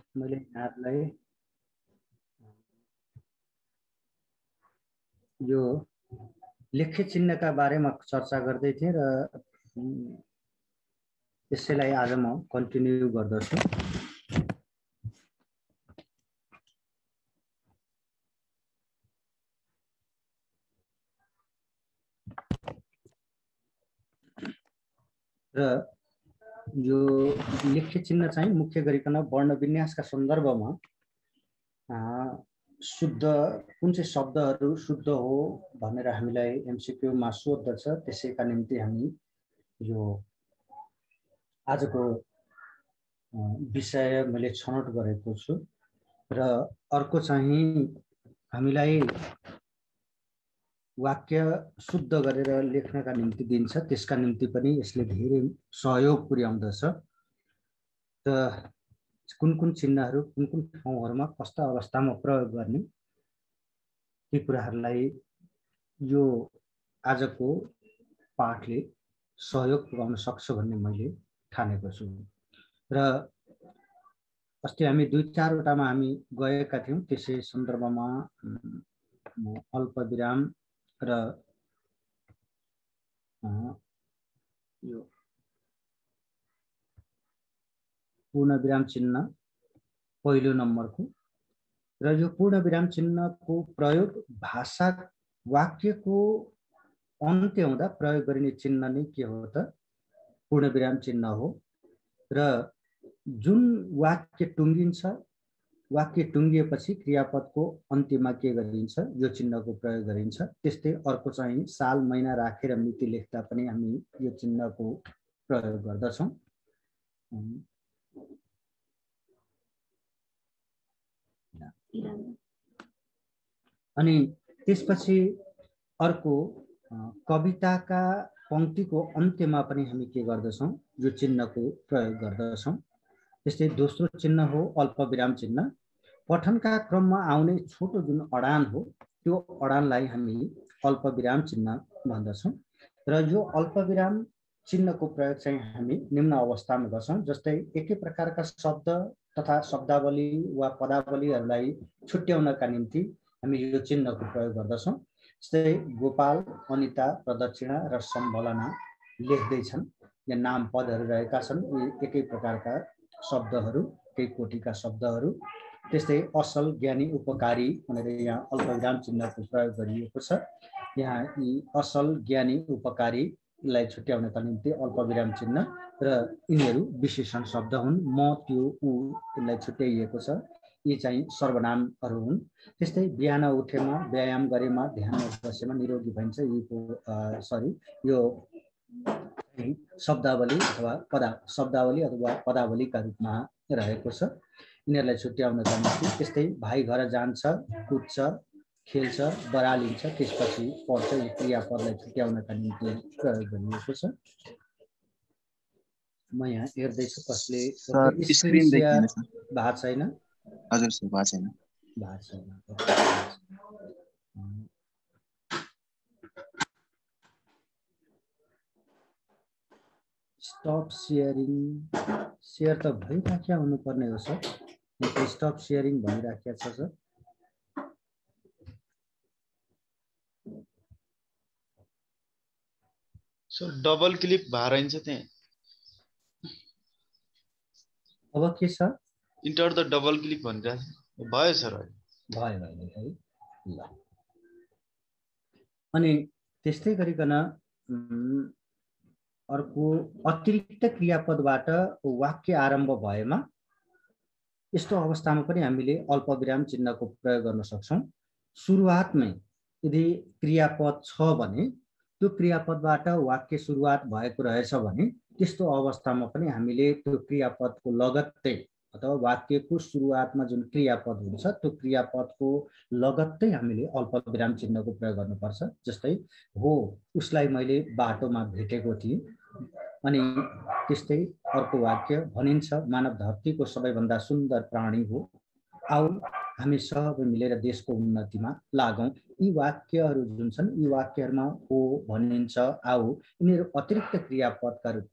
मैले यहाँलाई यो लेख्य चिन्हका बारेमा चर्चा गर्दै थिएँ र यसैलाई आज म कन्टिन्यू गर्दछु। र यो लेख्य चिन्ह चाहिँ मुख्य गरिकन वर्ण विन्यासका सन्दर्भमा शुद्ध कुन चाहिँ शब्दहरू शुद्ध हो भनेर हामीलाई एमसीक्यूमा सोध्दछ। त्यसैका निम्ति हामी यो आजको विषय मैले छनौट गरेको छु। र अर्को चाहिँ हामीलाई वाक्य शुद्ध गरेर लेख्नका निम्ति दिन्छ, त्यसका निम्ति पनि यसले धेरै सहयोग पुर्याउँदछ। त कुन कुन चिन्हहरू कुन कुन ठाउँहरूमा कस्ता अवस्थामा प्रयोग गर्ने ती कुराहरूलाई यो आजको पाठले सहयोग पुर्याउन सक्छ भन्ने मैले ठानेको छु। र अस्ति हामी 2-4वटामा हामी गएका थियौँ, त्यसै सन्दर्भमा अल्पविराम र यो पूर्ण विराम चिन्ह पहिलो नम्बरको र यो पूर्ण विराम चिन्हको प्रयोग भाषा वाक्यको अन्त्य हुँदा प्रयोग गरिने चिन्ह नै के हो त पूर्ण विराम चिन्ह हो। र जुन वाक्य टुङ्गिन्छ, वाक्य टुङ्गिएपछि क्रियापदको अन्त्यमा के गरिन्छ, यो चिन्हको प्रयोग गरिन्छ। त्यस्तै अर्को चाहिँ साल महिना राखेर मिति लेख्दा पनि हामी यो चिन्हको प्रयोग गर्दछौँ। अनि त्यसपछि अर्को कविताका पंक्तिको अन्त्यमा पनि हामी के गर्दछौँ, यो चिन्हको प्रयोग गर्दछौँ। त्यस्तै दोस्रो चिन्ह हो अल्पविराम चिन्ह। पठनका क्रममा आउने छोटो जुन अडान हो, त्यो अडानलाई हामी अल्पविराम चिन्ह भन्दछौँ। र यो अल्पविराम चिन्हको प्रयोग चाहिँ हामी निम्न अवस्थामा गर्छौँ। जस्तै एकै प्रकारका शब्द तथा शब्दावली वा पदावलीहरूलाई छुट्याउनका निम्ति हामी यो चिन्हको प्रयोग गर्दछौँ। जस्तै गोपाल, अनिता, प्रदक्षिणा र सम्भलना लेख्दैछन्, या नाम पदहरू रहेका छन्, यी एकै प्रकारका शब्दहरू, एकै कोटिका शब्दहरू। त्यस्तै असल, ज्ञानी, उपकारी भनेर यहाँ अल्पविराम चिन्हको प्रयोग गरिएको छ। यहाँ यी असल, ज्ञानी, उपकारीलाई छुट्याउनका निम्ति अल्पविराम चिन्ह र यिनीहरू विशेषण शब्द हुन्। म, त्यो, ऊ यसलाई छुट्याइएको छ, यी चाहिँ सर्वनामहरू हुन्। त्यस्तै बिहान उठेमा, व्यायाम गरेमा, ध्यान बसेमा, निरोगी भइन्छ, यो शब्दावली अथवा पदावलीका रूपमा रहेको छ, यिनीहरूलाई छुट्याउनका निम्ति। त्यस्तै भाइ घर जान्छ, कुद्छ, खेल्छ, बरालिन्छ, त्यसपछि पढ्छ, यो क्रियापदलाई छुट्याउनका निम्ति प्रयोग गरिएको छ। म यहाँ हेर्दैछु कसले स्क्रिन सेयर भएको छैन। हजुर सर, भएको छैन। स्टप सेयरिङ, सेयर त भइराख्या हुनुपर्ने हो सर, स्टप सेयरिङ भइराख्या छ सर। सर डबल क्लिक भएर हुन्छ त्यहाँ। अब के छ? इन्टर द डबल क्लिक भनिरहेछ। भयो सर, भयो है ल। अनि त्यस्तै गरिकन अर्को अतिरिक्त क्रियापदबाट वाक्य आरम्भ भएमा यस्तो अवस्थामा पनि हामीले अल्पविराम चिन्हको प्रयोग गर्न सक्छौँ। सुरुवातमै यदि क्रियापद छ भने, त्यो क्रियापदबाट वाक्य सुरुवात भएको रहेछ भने, त्यस्तो अवस्थामा पनि हामीले त्यो क्रियापदको लगत्तै अथवा वाक्यको सुरुवातमा जुन क्रियापद हुन्छ, त्यो क्रियापदको लगत्तै हामीले अल्पविराम चिन्हको प्रयोग गर्नुपर्छ। जस्तै हो, उसलाई मैले बाटोमा भेटेको थिएँ। अनि त्यस्तै अर्को वाक्य भनिन्छ, मानव धरतीको सबैभन्दा सुन्दर प्राणी हो, आऊ हामी सबै मिलेर देशको उन्नतिमा लागौँ। यी वाक्यहरू जुन छन्, यी वाक्यहरूमा हो भनिन्छ, आऊ, यिनीहरू अतिरिक्त क्रियापदका रूपमा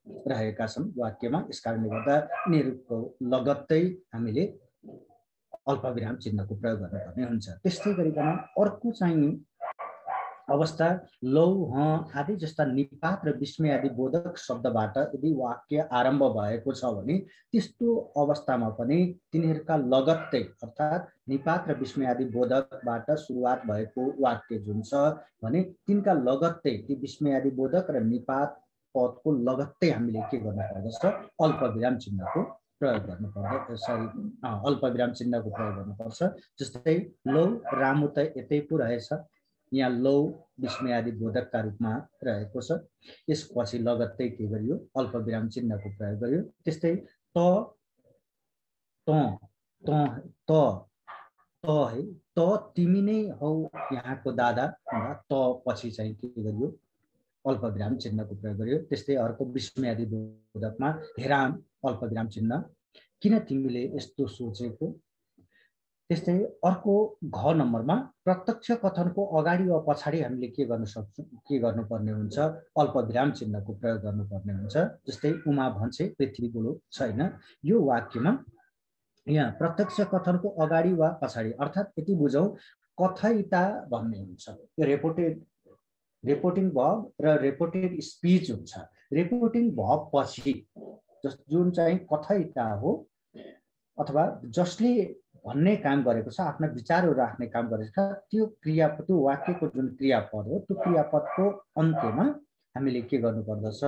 रहेका छन् वाक्यमा। यसकारणले गर्दा यिनीहरूको लगत्तै हामीले अल्पविराम चिन्हको प्रयोग गर्नुपर्ने हुन्छ। त्यस्तै गरिकन अर्को चाहिँ अवस्था लौ आदि जस्ता निपात र विस्मय आदि बोधक शब्दबाट यदि वाक्य आरम्भ भएको छ भने त्यस्तो अवस्थामा पनि तिनीहरूका लगत्तै अर्थात् निपात र विस्मय आदि बोधकबाट सुरुवात भएको वाक्य जुन छ भने तिनका लगत्तै ती विस्मय आदि बोधक र निपात पदको लगत्तै हामीले के गर्नुपर्दछ अल्पविराम चिन्हको प्रयोग गर्नुपर्छ। अल्पविराम चिन्हको प्रयोग गर्नुपर्छ। जस्तै लौ रामु त यतै पो रहेछ, यहाँ लौ विस्मय आदि बोधकका रूपमा रहेको छ। यसपछि लगत्तै के गरियो अल्पविराम चिन्हको प्रयोग गरियो। त्यस्तै त त त त त है त तिमी नै हौ यहाँको दादा भन्दा त पछि चाहिँ के गरियो अल्पविराम चिन्हको प्रयोग गरियो। त्यस्तै अर्को विस्मय आदि बोधकमा हेराम अल्पविराम चिन्ह, किन तिमीले यस्तो सोचेको। त्यस्तै अर्को घ नम्बरमा प्रत्यक्ष कथनको अगाडि वा पछाडि हामीले के गर्न सक्छौँ के गर्नुपर्ने हुन्छ अल्पविराम चिन्हको प्रयोग गर्नुपर्ने हुन्छ। जस्तै उमा भन्छे पृथ्वी गोलो छैन, यो वाक्यमा यहाँ प्रत्यक्ष कथनको अगाडि वा पछाडि अर्थात् यति बुझौँ कथयिता भन्ने हुन्छ। यो रिपोर्टिङ भर्ब र रिपोर्टेड स्पिच हुन्छ। रिपोर्टिङ भर्ब पछि जुन चाहिँ कथयिता हो अथवा जसले भन्ने काम गरेको छ, आफ्ना विचारहरू राख्ने काम गरेको छ, त्यो क्रियापद त्यो वाक्यको जुन क्रियापद हो त्यो क्रियापदको अन्त्यमा हामीले के गर्नुपर्दछ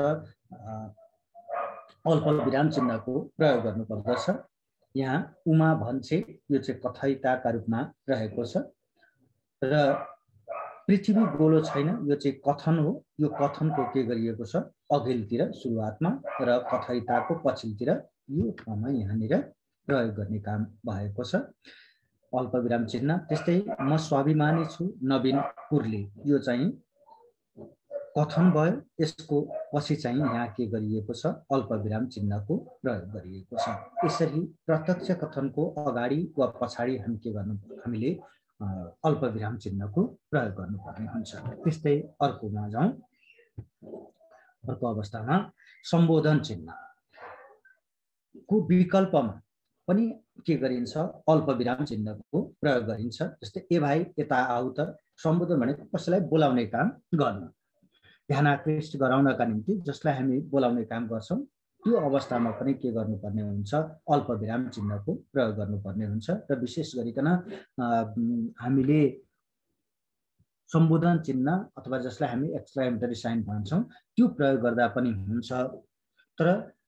अल्पविराम चिन्हको प्रयोग गर्नुपर्दछ। यहाँ उमा भन्छे यो चाहिँ कथयिताका रूपमा रहेको छ र पृथ्वी गोलो छैन यो चाहिँ कथन हो। यो कथनको के गरिएको छ अघिल्तिर सुरुवातमा र कथयिताको पछिल्तिर यो ठाउँमा यहाँनिर प्रयोग गर्ने काम भएको छ अल्पविराम चिन्ह। त्यस्तै म स्वाभिमानी छु नवीन कुर्ले, यो चाहिँ कथन भयो, यसको पछि चाहिँ यहाँ के गरिएको छ अल्पविराम चिन्हको प्रयोग गरिएको छ। यसरी प्रत्यक्ष कथनको अगाडि वा पछाडि हामीले अल्पविराम चिन्हको प्रयोग गर्नुपर्ने हुन्छ। त्यस्तै अर्कोमा जाउँ। अर्को अवस्थामा सम्बोधन चिन्हको विकल्पमा पनि के गरिन्छ अल्पविराम चिन्हको प्रयोग गरिन्छ। जस्तै ए भाइ यता आऊ त, सम्बोधन भनेको कसैलाई बोलाउने काम गर्नु, ध्यान आकृष्ट गराउनका निम्ति जसलाई हामी बोलाउने काम गर्छौँ त्यो अवस्थामा पनि के गर्नुपर्ने हुन्छ अल्पविराम चिन्हको प्रयोग गर्नुपर्ने हुन्छ। र विशेष गरिकन हामीले सम्बोधन चिन्ह अथवा जसलाई हामी एक्सक्लेमेटरी साइन भन्छौँ त्यो प्रयोग गर्दा पनि हुन्छ, तर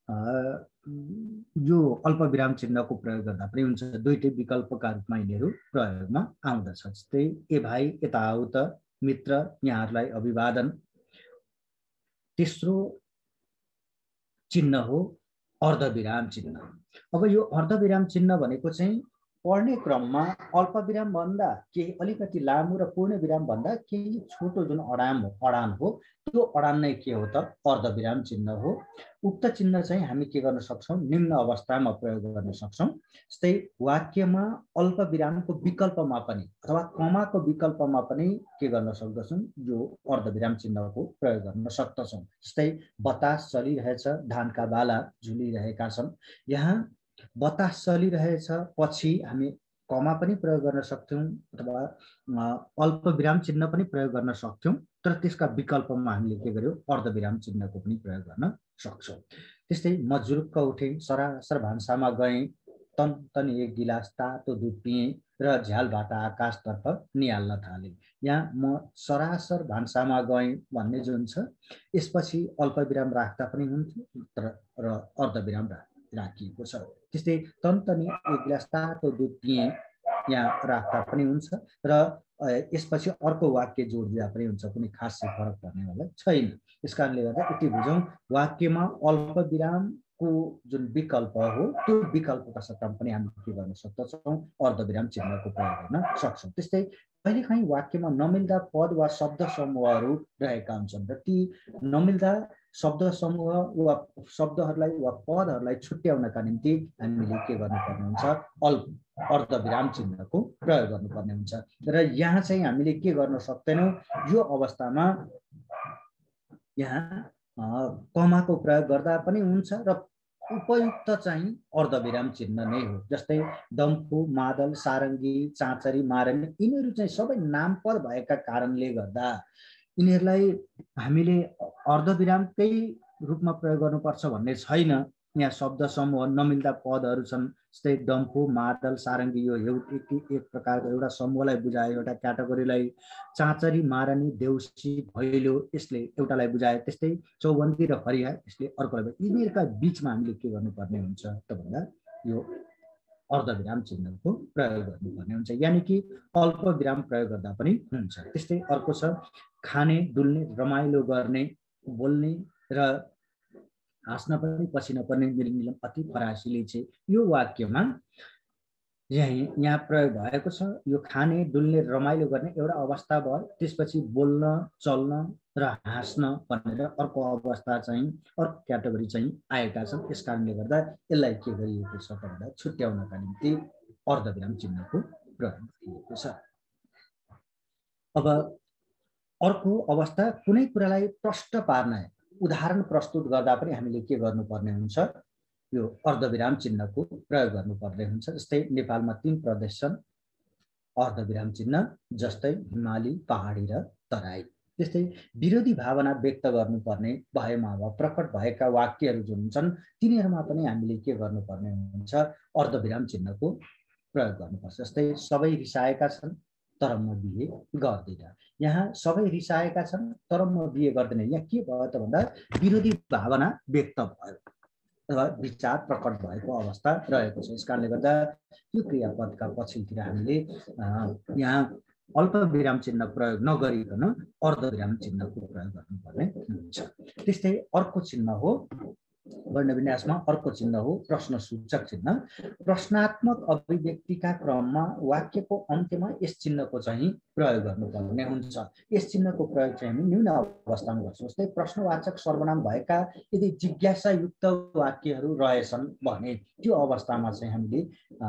यो अल्पविराम चिन्हको प्रयोग गर्दा पनि हुन्छ। दुईटै विकल्पका रूपमा यिनीहरू प्रयोगमा आउँदछ। जस्तै ए भाइ यता आऊ त, मित्र यहाँहरूलाई अभिवादन। तेस्रो चिन्ह हो अर्धविराम चिन्ह। अब यो अर्धविराम चिन्ह भनेको चाहिँ पढ्ने क्रममा अल्पविराम भन्दा केही अलिकति लामो र पूर्ण विराम भन्दा केही छोटो जुन अडान हो त्यो अडान नै के हो त अर्धविराम चिन्ह हो। उक्त चिन्ह चाहिँ हामी के गर्न सक्छौँ निम्न अवस्थामा प्रयोग गर्न सक्छौँ। जस्तै वाक्यमा अल्पविरामको विकल्पमा पनि अथवा कमाको विकल्पमा पनि के गर्न सक्दछौँ यो अर्धविराम चिन्हको प्रयोग गर्न सक्दछौँ। जस्तै बतास चलिरहेछ, धानका बाला झुलिरहेका छन्। यहाँ बतास चलिरहेछ पछि हामी कमा पनि प्रयोग गर्न सक्थ्यौँ अथवा अल्पविराम चिन्ह पनि प्रयोग गर्न सक्थ्यौँ, तर त्यसका विकल्पमा हामीले के गर्यौँ अर्धविराम चिन्हको पनि प्रयोग गर्न सक्छौँ। त्यस्तै म जुरुक्क उठेँ, सरासर भान्सामा गएँ, तनी एक गिलास तातो दुध पिएँ र झ्यालबाट आकाशतर्फ निहाल्न थालेँ। यहाँ म सरासर भान्सामा गएँ भन्ने जुन छ यसपछि अल्पविराम राख्दा पनि हुन्थ्यो र अर्धविराम राखिएको छ। त्यस्तै तनी एक गिलास तातो दुध पिएँ यहाँ राख्दा पनि हुन्छ र यसपछि अर्को वाक्य जोडिदिँदा पनि हुन्छ, कुनै खास फरक पर्नेवाला छैन। यस कारणले गर्दा यति बुझौँ वाक्यमा अल्पविरामको जुन विकल्प हो त्यो विकल्पका सट्टामा पनि हामी के गर्न सक्दछौँ अर्धविराम चिन्हको प्रयोग गर्न सक्छौँ। त्यस्तै कहिलेकाहीँ वाक्यमा नमिल्दा पद वा शब्द समूहहरू रहेका हुन्छन् र ती नमिल्दा शब्द समूह वा शब्दहरूलाई वा पदहरूलाई छुट्याउनका निम्ति हामीले के गर्नुपर्ने हुन्छ अर्धविराम चिन्हको प्रयोग गर्नुपर्ने हुन्छ। र यहाँ चाहिँ हामीले के गर्न सक्दैनौँ यो अवस्थामा यहाँ कमाको प्रयोग गर्दा पनि हुन्छ र उपयुक्त चाहिँ अर्धविराम चिन्ह नै हो। जस्तै डम्फु, मादल, सारङ्गी, चाँचरी, मारनी यिनीहरू चाहिँ सबै नामपद भएका कारणले गर्दा यिनीहरूलाई हामीले अर्धविरामकै रूपमा प्रयोग गर्नुपर्छ भन्ने छैन। यहाँ शब्द समूह नमिल्दा पदहरू छन्, जस्तै डम्फु, मादल, सारङ्गी यो एक प्रकारको एउटा समूहलाई बुझायो, एउटा क्याटेगोरीलाई। चाँचरी, मारनी, देउसी, भैलो यसले एउटालाई बुझायो। त्यस्तै चौबन्दी र फरिया यसले अर्कोलाई। यिनीहरूका बिचमा हामीले के गर्नुपर्ने हुन्छ त भन्दा यो अर्धविराम चिन्हको प्रयोग गर्नुपर्ने हुन्छ, यानि कि अल्प विराम प्रयोग गर्दा पनि हुन्छ। त्यस्तै अर्को छ खाने, डुल्ने, रमाइलो गर्ने, बोल्ने र हाँस्न पनि पछि नपर्ने मिलमिलम अति फरासिली छे। यो वाक्यमा यहाँ प्रयोग भएको छ। यो खाने, डुल्ने, रमाइलो गर्ने एउटा अवस्था भयो, त्यसपछि बोल्न, चल्न र हाँस्न भनेर अर्को अवस्था चाहिँ अर्को क्याटेगोरी चाहिँ आएका छन्। यस कारणले गर्दा यसलाई के गरिएको छ भन्दा छुट्याउनका निम्ति अर्धविराम चिन्हको प्रयोग गरिएको छ। अब अर्को अवस्था कुनै कुरालाई प्रष्ट पार्न उदाहरण प्रस्तुत गर्दा पनि हामीले के गर्नुपर्ने हुन्छ, यो अर्धविराम चिन्हको प्रयोग गर्नुपर्ने हुन्छ। जस्तै नेपालमा 3 प्रदेश छन् अर्धविराम चिन्ह, जस्तै हिमाली, पहाडी र तराई। त्यस्तै विरोधी भावना व्यक्त गर्नुपर्ने भएमा वा प्रकट भएका वाक्यहरू जुन हुन्छन् तिनीहरूमा पनि हामीले के गर्नुपर्ने हुन्छ, अर्धविराम चिन्हको प्रयोग गर्नुपर्छ। जस्तै सबै रिसाएका छन् तर म बिहे गर्दिन। यहाँ सबै रिसाएका छन् तर म बिहे गर्दिन, यहाँ के भयो त भन्दा विरोधी भावना व्यक्त भयो अथवा विचार प्रकट भएको अवस्था रहेको छ। यस कारणले गर्दा यो क्रियापदका पछिल्तिर हामीले यहाँ अल्प विराम चिन्ह प्रयोग नगरिकन अर्धविराम चिन्हको प्रयोग गर्नुपर्ने हुन्छ। त्यस्तै अर्को चिन्ह हो वर्णविन्यासमा अर्को चिन्ह हो प्रश्नसूचक चिन्ह। प्रश्नात्मक अभिव्यक्तिका क्रममा वाक्यको अन्त्यमा यस चिन्हको चाहिँ प्रयोग गर्नुपर्ने हुन्छ। यस चिन्हको प्रयोग चाहिँ हामी निम्न अवस्थामा गर्छौँ। जस्तै प्रश्नवाचक सर्वनाम भएका यदि जिज्ञासायुक्त वाक्यहरू रहेछन् भने त्यो अवस्थामा चाहिँ हामीले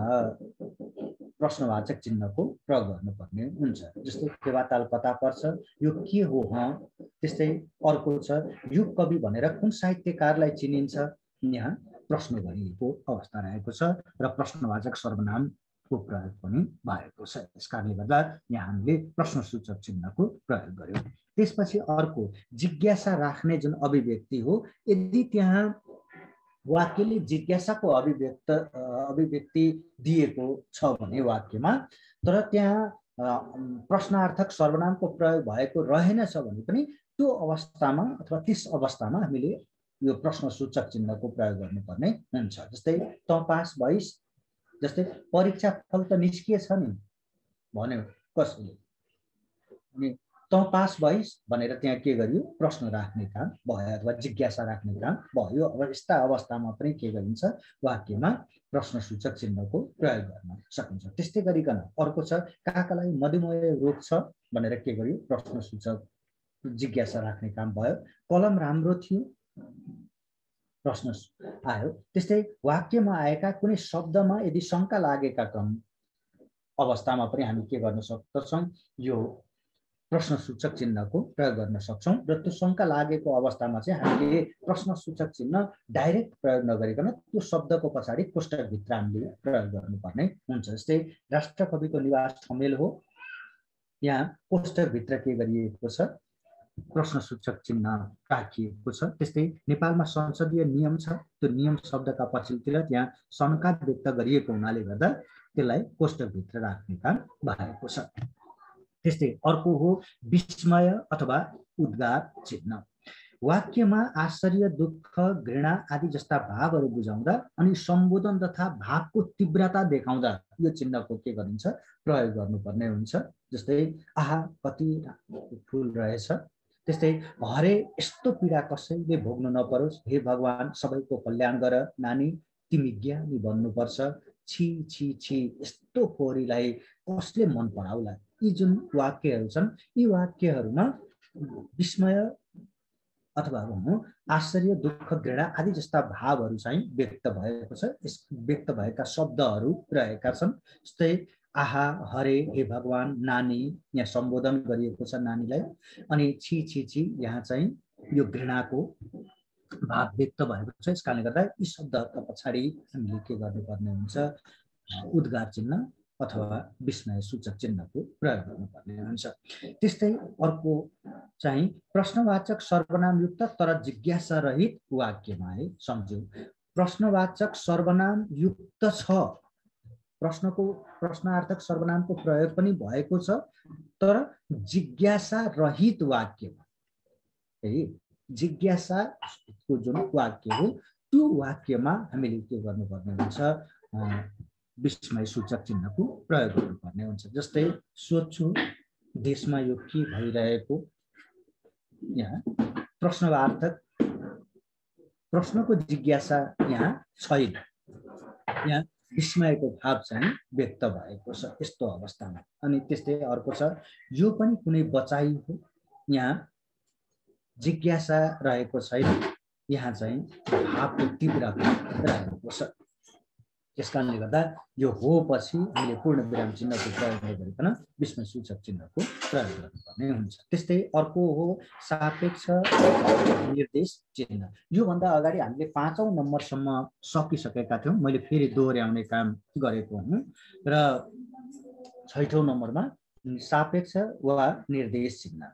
प्रश्नवाचक चिन्हको प्रयोग गर्नुपर्ने हुन्छ। जस्तै फेवाताल कता पर्छ, यो के हो त्यस्तै अर्को छ युग कवि भनेर कुन साहित्यकारलाई चिनिन्छ, यहाँ प्रश्न गरिएको अवस्था रहेको छ र प्रश्नवाचक सर्वनामको प्रयोग पनि भएको छ। यस कारणले गर्दा यहाँ हामीले प्रश्नसूचक चिन्हको प्रयोग गर्यौँ। त्यसपछि अर्को जिज्ञासा राख्ने जुन अभिव्यक्ति हो, यदि त्यहाँ वाक्यले जिज्ञासाको अभिव्यक्ति दिएको छ भने वाक्यमा, तर त्यहाँ प्रश्नार्थक सर्वनामको प्रयोग भएको रहेनछ भने पनि त्यो अवस्थामा अथवा त्यस अवस्थामा हामीले यो प्रश्नसूचक चिन्हको प्रयोग गर्नुपर्ने हुन्छ। जस्तै त पास भइस्, जस्तै परीक्षा फल त निस्किएछ नि भन्यो कसैले, अनि त पास भइस् भनेर त्यहाँ के गरियो, प्रश्न राख्ने काम भयो अथवा जिज्ञासा राख्ने काम भयो। अब यस्ता अवस्थामा पनि के गरिन्छ, वाक्यमा प्रश्नसूचक चिन्हको प्रयोग गर्न सकिन्छ। त्यस्तै गरिकन अर्को छ काकालाई मधुमेह रोग छ भनेर के गरियो, प्रश्नसूचक जिज्ञासा राख्ने काम भयो। कलम राम्रो थियो प्रश्न आयो। त्यस्तै वाक्यमा आएका कुनै शब्दमा यदि शङ्का लागेका क्रम अवस्थामा पनि हामी के गर्न सक्छौँ, यो प्रश्नसूचक चिन्हको प्रयोग गर्न सक्छौँ। र त्यो शङ्का लागेको अवस्थामा चाहिँ हामीले प्रश्नसूचक चिन्ह डाइरेक्ट प्रयोग नगरिकन त्यो शब्दको पछाडि कोष्टकभित्र हामीले प्रयोग गर्नुपर्ने हुन्छ। जस्तै राष्ट्रकविको निवास ठमेल हो, यहाँ कोष्टकभित्र के गरिएको छ, प्रश्नसूचक चिन्ह राखिएको छ। त्यस्तै नेपालमा संसदीय नियम छ, त्यो नियम शब्दका पछिल्तिर त्यहाँ शङ्का व्यक्त गरिएको हुनाले गर्दा त्यसलाई कोष्टकभित्र राख्ने काम भएको छ। त्यस्तै अर्को हो विस्मय अथवा उद्गार चिन्ह। वाक्यमा आश्चर्य, दुःख, घृणा आदि जस्ता भावहरू बुझाउँदा अनि सम्बोधन तथा भावको तीव्रता देखाउँदा यो चिन्हको के गरिन्छ, प्रयोग गर्नुपर्ने हुन्छ। जस्तै आहा कति फुल रहेछ, त्यस्तै हरे यस्तो पीडा कसैले भोग्नु नपरोस्, हे भगवान सबैको कल्याण गर, नानी तिमी ज्ञानी बन्नुपर्छ, छि छि छि यस्तो फोरीलाई कसले मन पराउला। यी जुन वाक्यहरू छन् यी वाक्यहरूमा विस्मय अथवा आश्चर्य, दुःख, घृणा आदि जस्ता भावहरू चाहिँ व्यक्त भएको छ। यस व्यक्त भएका शब्दहरू रहेका छन्। जस्तै आहा, हरे, हे भगवान, नानी यहाँ सम्बोधन गरिएको छ नानीलाई, अनि छि छि छि यहाँ चाहिँ यो घृणाको भाव व्यक्त भएको छ। यस कारणले गर्दा यी शब्दहरूका पछाडि हामीले के गर्नुपर्ने हुन्छ, उद्गार चिन्ह अथवा विस्मय सूचक चिन्हको प्रयोग गर्नुपर्ने हुन्छ। त्यस्तै अर्को चाहिँ प्रश्नवाचक सर्वनामयुक्त तर जिज्ञासा रहित वाक्यमा है सम्झौँ। प्रश्नवाचक सर्वनाम युक्त छ, प्रश्नार्थक सर्वनामको प्रयोग पनि भएको छ, तर जिज्ञासा रहित वाक्यमा है, जिज्ञासाको जुन वाक्य हो त्यो वाक्यमा हामीले के गर्नुपर्ने हुन्छ, विस्मय सूचक चिन्हको प्रयोग गर्नुपर्ने हुन्छ। जस्तै सोध्छु देशमा यो के भइरहेको, यहाँ प्रश्नवार्थक प्रश्नको जिज्ञासा यहाँ छैन, यहाँ विस्मयको भाव चाहिँ व्यक्त भएको छ यस्तो अवस्थामा। अनि त्यस्तै अर्को छ यो पनि कुनै बचाइ हो, यहाँ जिज्ञासा रहेको छैन, यहाँ चाहिँ भावको तीव्रता रहेको छ। यस कारणले गर्दा यो हो पछि हामीले पूर्ण विराम चिन्हको प्रयोग नगरिकन विस्मय सूचक चिन्हको प्रयोग गर्नुपर्ने हुन्छ। त्यस्तै अर्को हो सापेक्ष निर्देश चिन्ह। योभन्दा अगाडि हामीले 5औं नम्बरसम्म सकिसकेका थियौँ, मैले फेरि दोहोर्याउने काम गरेको हुँ र 6औं नम्बरमा सापेक्ष वा निर्देश चिन्ह।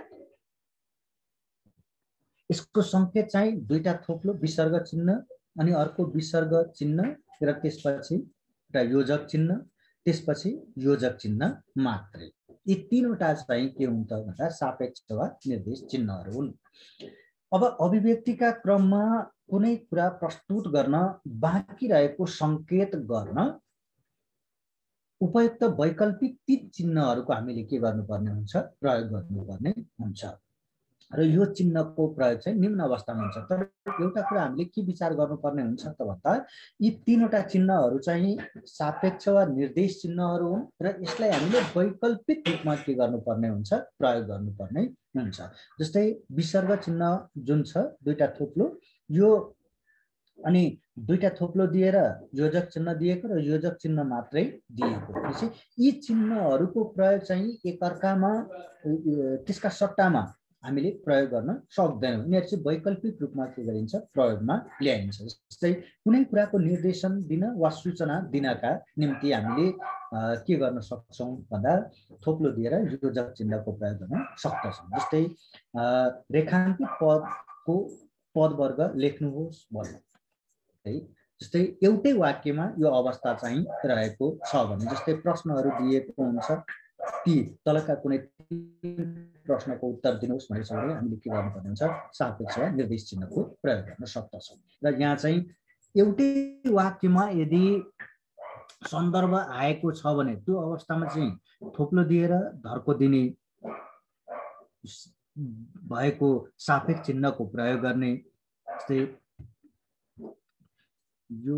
यसको संकेत चाहिँ दुईटा थोप्लो विसर्ग चिन्ह अनि अर्को विसर्ग चिन्ह र त्यसपछि एउटा योजक चिन्ह, त्यसपछि योजक चिन्ह मात्रै। यी तीनवटा चाहिँ के हुन्छ भन्दा सापेक्ष वा निर्देश चिन्हहरू हुन्। अब अभिव्यक्तिका क्रममा कुनै कुरा प्रस्तुत गर्न बाँकी रहेको संकेत गर्न उपयुक्त वैकल्पिक ती चिन्हहरूको हामीले के गर्नुपर्ने हुन्छ, प्रयोग गर्नुपर्ने हुन्छ। र यो चिन्हको प्रयोग चाहिँ निम्न अवस्थामा हुन्छ। तर एउटा कुरा हामीले के विचार गर्नुपर्ने हुन्छ त भन्दा यी तीनवटा चिन्हहरू चाहिँ सापेक्ष वा निर्देश चिन्हहरू हुन् र यसलाई हामीले वैकल्पिक रूपमा के गर्नुपर्ने हुन्छ, प्रयोग गर्नुपर्ने हुन्छ। जस्तै विसर्ग चिन्ह जुन छ दुईटा थोप्लो, यो अनि दुईटा थोप्लो दिएर योजक चिन्ह दिएको र योजक चिन्ह मात्रै दिएको। यी चिन्हहरूको प्रयोग चाहिँ एकअर्कामा त्यसका सट्टामा हामीले प्रयोग गर्न सक्दैनौँ, यिनीहरू चाहिँ वैकल्पिक रूपमा के गरिन्छ, प्रयोगमा ल्याइन्छ। जस्तै कुनै कुराको निर्देशन दिन वा सूचना दिनका निम्ति हामीले के गर्न सक्छौँ भन्दा थोप्लो दिएर योजक चिन्हको प्रयोग गर्न सक्दछौँ। जस्तै रेखाङ्कित पदको पदवर्ग लेख्नुहोस् भन्नु है, जस्तै एउटै वाक्यमा यो अवस्था चाहिँ रहेको छ भने, जस्तै प्रश्नहरू दिएको हुन्छ, ती तलका कुनै प्रश्नको उत्तर दिनुहोस् भनेछ भने हामीले के गर्नुपर्ने हुन्छ, सापेक्ष वा निर्देश चिन्हको प्रयोग गर्न सक्दछौँ। र यहाँ चाहिँ एउटै वाक्यमा यदि सन्दर्भ आएको छ भने त्यो अवस्थामा चाहिँ थोप्लो दिएर धर्को दिने भएको सापेक्ष चिन्हको प्रयोग गर्ने। जस्तै यो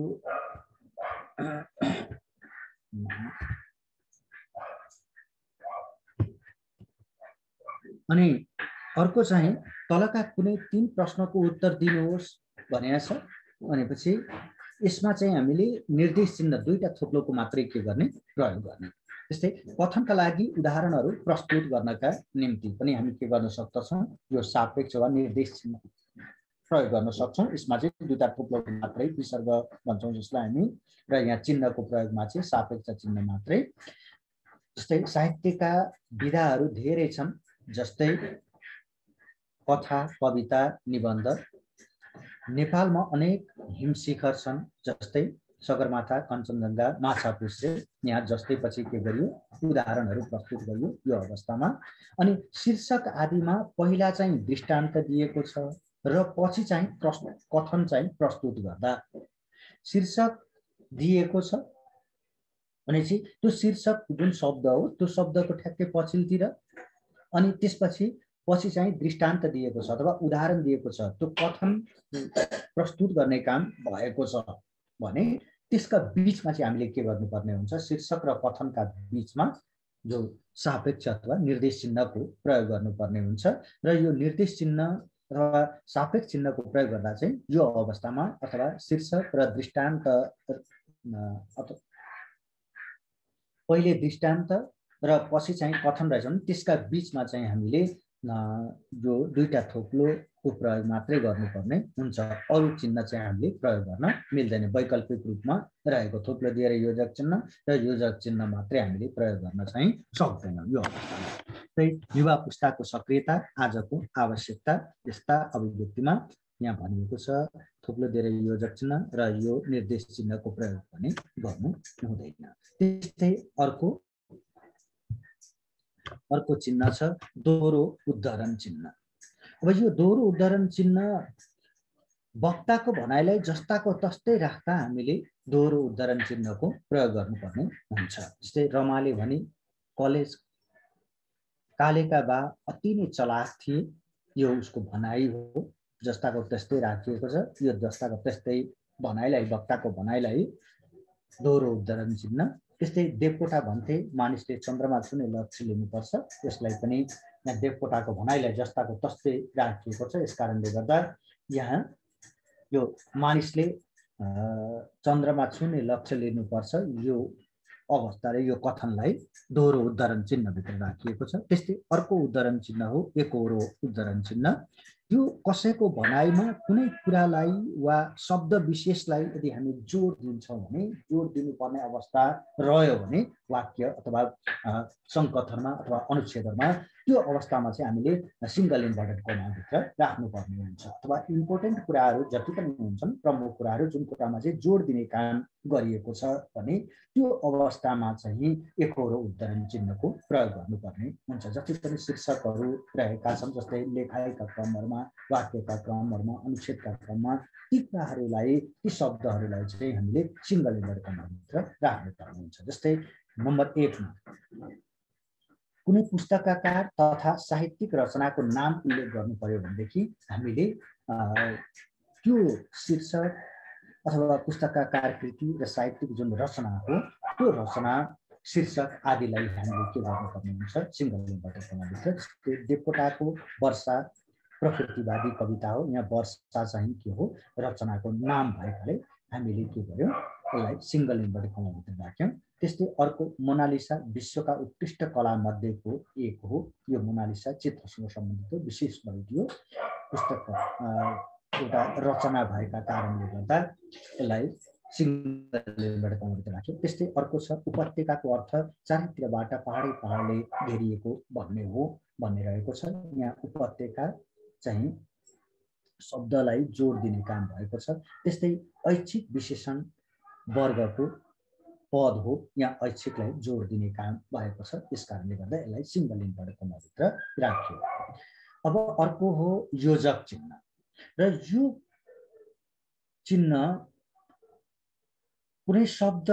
अनि अर्को चाहिँ तलका कुनै 3 प्रश्नको उत्तर दिनुहोस् भनेको छ भनेपछि यसमा चाहिँ हामीले निर्देश चिन्ह दुईटा थोप्लोको मात्रै के गर्ने, प्रयोग गर्ने। त्यस्तै कथनका लागि उदाहरणहरू प्रस्तुत गर्नका निम्ति पनि हामी के गर्न सक्दछौँ, यो सापेक्ष वा निर्देश चिन्ह प्रयोग गर्न सक्छौँ। यसमा चाहिँ दुईटा थोप्लोको मात्रै विसर्ग भन्छौँ जसलाई हामी, र यहाँ चिन्हको प्रयोगमा चाहिँ सापेक्ष चिन्ह मात्रै। जस्तै साहित्यका विधाहरू धेरै छन्, जस्तै कथा, कविता, निबन्ध। नेपालमा अनेक हिमशिखर छन्, जस्तै सगरमाथा, कञ्चनजङ्घा, माछापुच्छ्रे। यहाँ जस्तै पछि के गरियो, उदाहरणहरू प्रस्तुत गरियो यो अवस्थामा। अनि शीर्षक आदिमा पहिला चाहिँ दृष्टान्त दिएको छ र पछि चाहिँ कथन चाहिँ प्रस्तुत गर्दा शीर्षक दिएको छ भनेपछि त्यो शीर्षक जुन शब्द हो त्यो शब्दको ठ्याक्कै पछिल्तिर, अनि त्यसपछि चाहिँ दृष्टान्त दिएको छ अथवा उदाहरण दिएको छ, त्यो कथन प्रस्तुत गर्ने काम भएको छ भने त्यसका बीचमा चाहिँ हामीले के गर्नुपर्ने हुन्छ, शीर्षक र कथनका बीचमा जो सापेक्ष अथवा निर्देश चिन्हको प्रयोग गर्नुपर्ने हुन्छ। र यो निर्देश चिन्ह अथवा सापेक्ष चिन्हको प्रयोग गर्दा चाहिँ यो अवस्थामा अथवा शीर्षक र दृष्टान्त, पहिले दृष्टान्त र पछि चाहिँ कथन रहेछ भने त्यसका बीचमा चाहिँ हामीले जो दुईटा थोप्लो को प्रयोग मात्रै गर्नुपर्ने हुन्छ। अरू चिन्ह चाहिँ हामीले प्रयोग गर्न मिल्दैन। वैकल्पिक रूपमा रहेको थोप्लो दिएर योजक चिन्ह र योजक चिन्ह मात्रै हामीले प्रयोग गर्न चाहिँ सक्दैनौँ। यो अवस्थामा त्यही युवा पुस्ताको सक्रियता आजको आवश्यकता यस्ता अभिव्यक्तिमा यहाँ भनिएको छ। थोप्लो दिएर योजक चिन्ह र यो निर्देश चिन्हको प्रयोग पनि गर्नु हुँदैन। त्यस्तै अर्को चिन्ह छ दोहोरो उद्धरण चिन्ह। अब यो दोहोरो उद्धरण चिन्ह वक्ताको भनाइलाई जस्ताको तस्तै राख्दा हामीले दोहोरो उद्धरण चिन्हको प्रयोग गर्नुपर्ने हुन्छ। जस्तै रमाले भनी कलेज कालेका बा अति नै चलाक थिए, यो उसको भनाइ हो, जस्ताको त्यस्तै राखिएको छ। यो जस्ताको त्यस्तै भनाइलाई वक्ताको भनाइलाई दोहोरो उद्धरण चिन्ह। त्यस्तै देवकोटा भन्थे मानिसले चन्द्रमा छुने लक्ष्य लिनुपर्छ, यसलाई पनि यहाँ देवकोटाको भनाइलाई जस्ताको तस्तै राखिएको छ। यसकारणले गर्दा यहाँ यो मानिसले चन्द्रमा छुने लक्ष्य लिनुपर्छ यो अवस्था र यो कथनलाई दोहोरो उद्धरण चिन्हभित्र राखिएको छ। त्यस्तै अर्को उद्धरण चिन्ह हो एकहोरो उद्धरण चिन्ह। यो कसैको भनाइमा कुनै कुरालाई वा शब्द विशेषलाई यदि हामी जोड दिन्छौँ भने, जोड दिनुपर्ने अवस्था रह्यो भने वाक्य अथवा सङ्कथनमा अथवा अनुच्छेदमा, त्यो अवस्थामा चाहिँ हामीले सिङ्गल इन्भर्टेड कमाभित्र राख्नुपर्ने हुन्छ। अथवा इम्पोर्टेन्ट कुराहरू जति पनि हुन्छन्, प्रमुख कुराहरू जुन कुरामा चाहिँ जोड दिने काम गरिएको छ भने त्यो अवस्थामा चाहिँ एकहोरो उद्धरण चिन्हको प्रयोग गर्नुपर्ने हुन्छ। जति पनि शीर्षकहरू रहेका छन्, जस्तै लेखाइका क्रमहरूमा, वाक्यका क्रमहरूमा, अनुच्छेदका क्रममा ती कुराहरूलाई, ती शब्दहरूलाई चाहिँ हामीले सिङ्गल इन्भर्टेड कमाभित्र राख्नुपर्ने हुन्छ। जस्तै नम्बर 1 मा कुनै पुस्तककार तथा साहित्यिक रचनाको नाम उल्लेख गर्नु पर्यो भनेदेखि हामीले त्यो शीर्षक अथवा पुस्तककार कृति र साहित्यिक जुन रचना हो त्यो रचना शीर्षक आदिलाई हामीले के गर्नुपर्ने हुन्छ, सिङ्गल इन्भर्टेड कमाभित्र। देवकोटाको वर्षा प्रकृतिवादी कविता हो, यहाँ वर्षा चाहिँ के हो, रचनाको नाम भएकाले हामीले के गर्यौँ, यसलाई सिङ्गल इन्भर्टेड कमाभित्र राख्यौँ। त्यस्तै अर्को मोनालिसा विश्वका उत्कृष्ट कला मध्येको एक हो। यो मोनालिसा चित्रसँग सम्बन्धित हो, विशेष गरी यो पुस्तक एउटा रचना भएका कारणले गर्दा यसलाई सिङ्गल इन्भर्टेड कमाभित्र राख्यौँ। त्यस्तै अर्को छ उपत्यकाको अर्थ चारैतिरबाट पहाडले घेरिएको भन्ने हो भन्ने रहेको छ। यहाँ उपत्यका चाहिँ शब्दलाई जोड दिने काम भएको छ। त्यस्तै ऐच्छिक विशेषण वर्गको पद हो, यहाँ ऐच्छिकलाई जोड दिने काम भएको छ। यस कारणले गर्दा यसलाई सिङ्गल इन्भर्टेड कमाभित्र राख्यो। अब अर्को हो योजक चिन्ह, र यो चिन्ह कुनै शब्द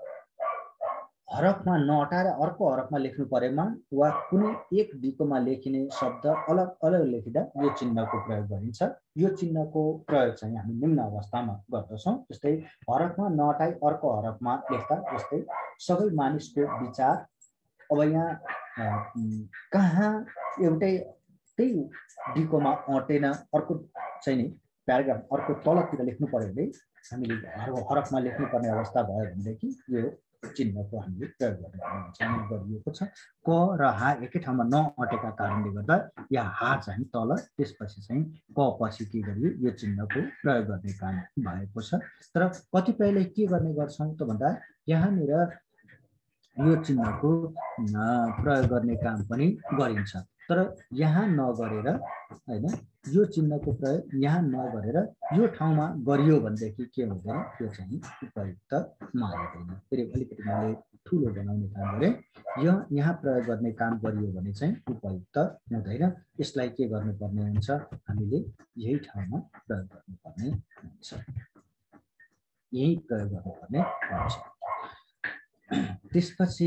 हरफमा नहटाएर अर्को हरफमा लेख्नु परेमा वा कुनै एक दिगोमा लेखिने शब्द अलग अलग लेखिँदा यो चिन्हको प्रयोग गरिन्छ। यो चिन्हको प्रयोग चाहिँ हामी निम्न अवस्थामा गर्दछौँ। जस्तै हरफमा नहटाई अर्को हरफमा लेख्दा, जस्तै सबै मानिसको विचार। अब यहाँ कहाँ एउटै त्यही दिगोमा अटेन, अर्को चाहिँ नि प्याराग्राफ अर्को तलतिर लेख्नु पर्यो भने हामीले हरफमा लेख्नुपर्ने अवस्था भयो भनेदेखि यो चिन्हको हामीले प्रयोग गरिएको छ। क र हा एकै ठाउँमा नअटेका कारणले गर्दा यहाँ हा चाहिँ तल, त्यसपछि चाहिँ क पछि के गरियो, यो चिन्हको प्रयोग गर्ने काम भएको छ। तर कतिपयले के गर्ने गर्छौँ त भन्दा यहाँनिर यो चिन्हको प्रयोग गर्ने काम पनि गरिन्छ। तर यहाँ नगरेर हैन, यो चिन्हको प्रयोग यहाँ नगरेर यो ठाउँमा गरियो भनेदेखि के हुँदैन, त्यो चाहिँ उपयुक्त मानिँदैन। फेरि अलिकति मैले ठुलो बनाउने काम गरेँ, यो यहाँ प्रयोग गर्ने काम गरियो भने चाहिँ उपयुक्त हुँदैन। यसलाई के गर्नुपर्ने हुन्छ, हामीले यही ठाउँमा प्रयोग गर्नुपर्ने हुन्छ, यही प्रयोग गर्नुपर्ने हुन्छ। त्यसपछि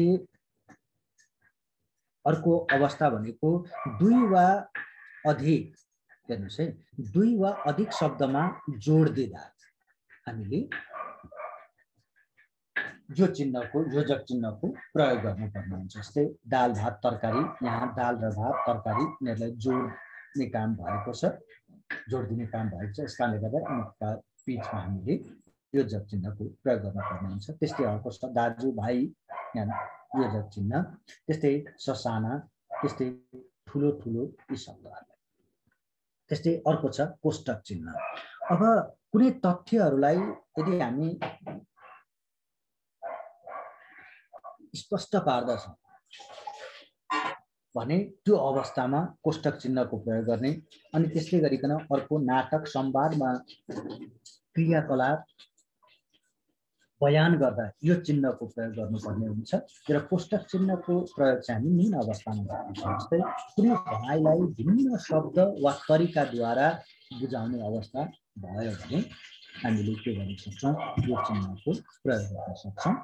अर्को अवस्था भनेको दुई वा अधिक, हेर्नुहोस् है, दुई वा अधिक शब्दमा जोड दिँदा हामीले यो चिन्हको, योजक चिन्हको प्रयोग गर्नुपर्ने हुन्छ। जस्तै दाल भात तरकारी, यहाँ दाल र भात तरकारी यिनीहरूलाई जोड्ने काम भएको छ, जोड दिने काम भएको छ। यसकारणले गर्दा यिनीहरूका बिचमा हामीले योजक चिन्हको प्रयोग गर्नुपर्ने हुन्छ। त्यस्तै अर्को छ दाजु भाइ, यहाँ योजक चिन्ह। त्यस्तै ससाना, त्यस्तै ठुलो ठुलो, यी शब्दहरूलाई त्यस्तै अर्को छ कोष्टक चिन्ह। अब कुनै तथ्यहरूलाई यदि हामी स्पष्ट पार्दछौँ भने त्यो अवस्थामा कोष्टक चिन्हको प्रयोग गर्ने। अनि त्यसले गरिकन अर्को नाटक संवादमा क्रियाकलाप बयान गर्दा यो चिन्हको प्रयोग गर्नुपर्ने हुन्छ र कोष्टक चिन्हको प्रयोग चाहिँ हामी निम्न अवस्थामा गर्छौँ। जस्तै कुनै भनाइलाई भिन्न शब्द वा तरिकाद्वारा बुझाउने अवस्था भयो भने हामीले के गर्न सक्छौँ, यो चिन्हको प्रयोग गर्न सक्छौँ।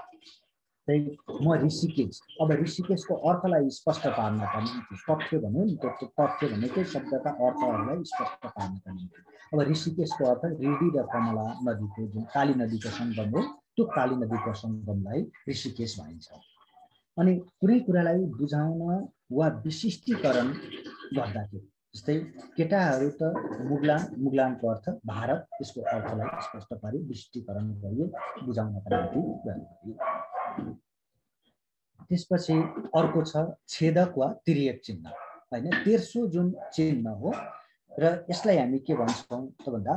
म ऋषिकेश, अब ऋषिकेशको अर्थलाई स्पष्ट पार्नका निम्ति तथ्य भन्यो नि, त्यो तथ्य भनेकै शब्दका अर्थहरूलाई स्पष्ट पार्नका निम्ति अब ऋषिकेशको अर्थ रिडी र कमला नदीको जुन काली नदीको सङ्गम हो, त्यो काली नदीको सङ्गमलाई ऋषिकेश भनिन्छ। अनि कुनै कुरालाई बुझाउन वा विशिष्टीकरण गर्दाखेरि जस्तै केटाहरू त मुगलान, मुगलानको अर्थ भारत, यसको अर्थलाई स्पष्ट पारि विशिष्टीकरण गरियो, बुझाउनका निम्ति प्रयोग गरियो। त्यसपछि अर्को छ छेदक वा तिर्यक चिन्ह हैन, तेर्सो जुन चिन्ह हो र यसलाई हामी के भन्छौँ त भन्दा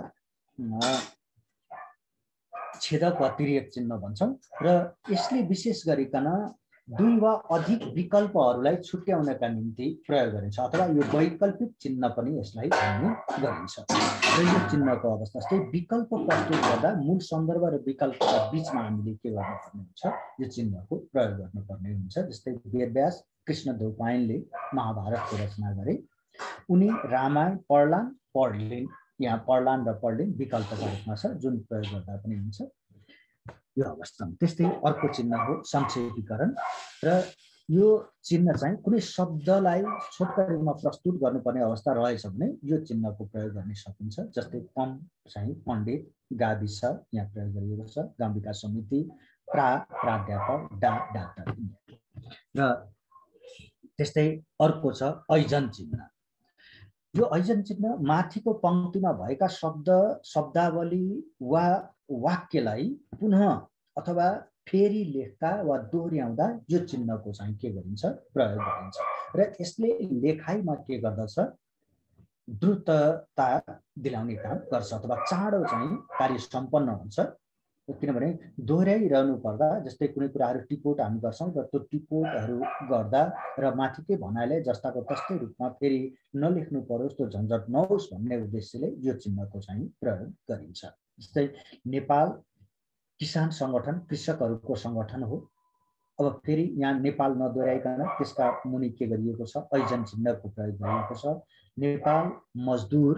छेदक वा तिर्यक चिन्ह भन्छौँ र यसले विशेष गरिकन दुई वा अधिक विकल्पहरूलाई छुट्याउनका निम्ति प्रयोग गरिन्छ अथवा यो वैकल्पिक चिन्ह पनि यसलाई भन्ने गरिन्छ। र यो चिन्हको अवस्था चाहिँ विकल्प प्रस्तुत गर्दा मूल सन्दर्भ र विकल्पका बीचमा हामीले के गर्नुपर्ने हुन्छ, यो चिन्हको प्रयोग गर्नुपर्ने हुन्छ। जस्तै वेदव्यास कृष्णदेवपायनले महाभारतको रचना गरे, उनी रामायण पढ्लान् पढ्लिन्, यहाँ पढ्लान् र पढ्लिन् विकल्पका रूपमा छ, जुन प्रयोग गर्दा पनि हुन्छ यो अवस्थामा। त्यस्तै अर्को चिन्ह हो संक्षेपीकरण र यो चिन्ह चाहिँ कुनै शब्दलाई छोटकरीमा प्रस्तुत गर्नुपर्ने अवस्था रहेछ भने यो चिन्हको प्रयोग गर्न सकिन्छ। जस्तै पम चाहिँ पण्डित, गाविस यहाँ प्रयोग गरिएको छ, गाउँ विकास समिति, प्राध्यापक, डाक्टर। र त्यस्तै अर्को छ ऐजन चिन्ह। यो ऐजन चिन्ह माथिको पंक्तिमा भएका शब्दावली वा वाक्यलाई पुनः अथवा फेरि लेख्दा वा दोहोर्याउँदा यो चिन्हको चाहिँ के गरिन्छ, प्रयोग गरिन्छ। र यसले लेखाइमा के गर्दछ, द्रुतता दिलाउने काम गर्छ अथवा चाँडो चाहिँ कार्य सम्पन्न हुन्छ। किनभने दोहोर्याइरहनु पर्दा, जस्तै कुनै कुराहरू टिपोट हामी गर्छौँ र त्यो टिपोटहरू गर्दा र माथिकै भनाइलाई जस्ताको तस्तै रूपमा फेरि नलेख्नु परोस्, त्यो झन्झट नहोस् भन्ने उद्देश्यले यो चिन्हको चाहिँ प्रयोग गरिन्छ। जस्तै नेपाल किसान सङ्गठन कृषकहरूको सङ्गठन हो। अब फेरि यहाँ नेपाल नदोहोऱ्याइकन त्यसका मुनि के गरिएको छ, ऐजन चिन्हको प्रयोग गरिएको छ। नेपाल मजदुर,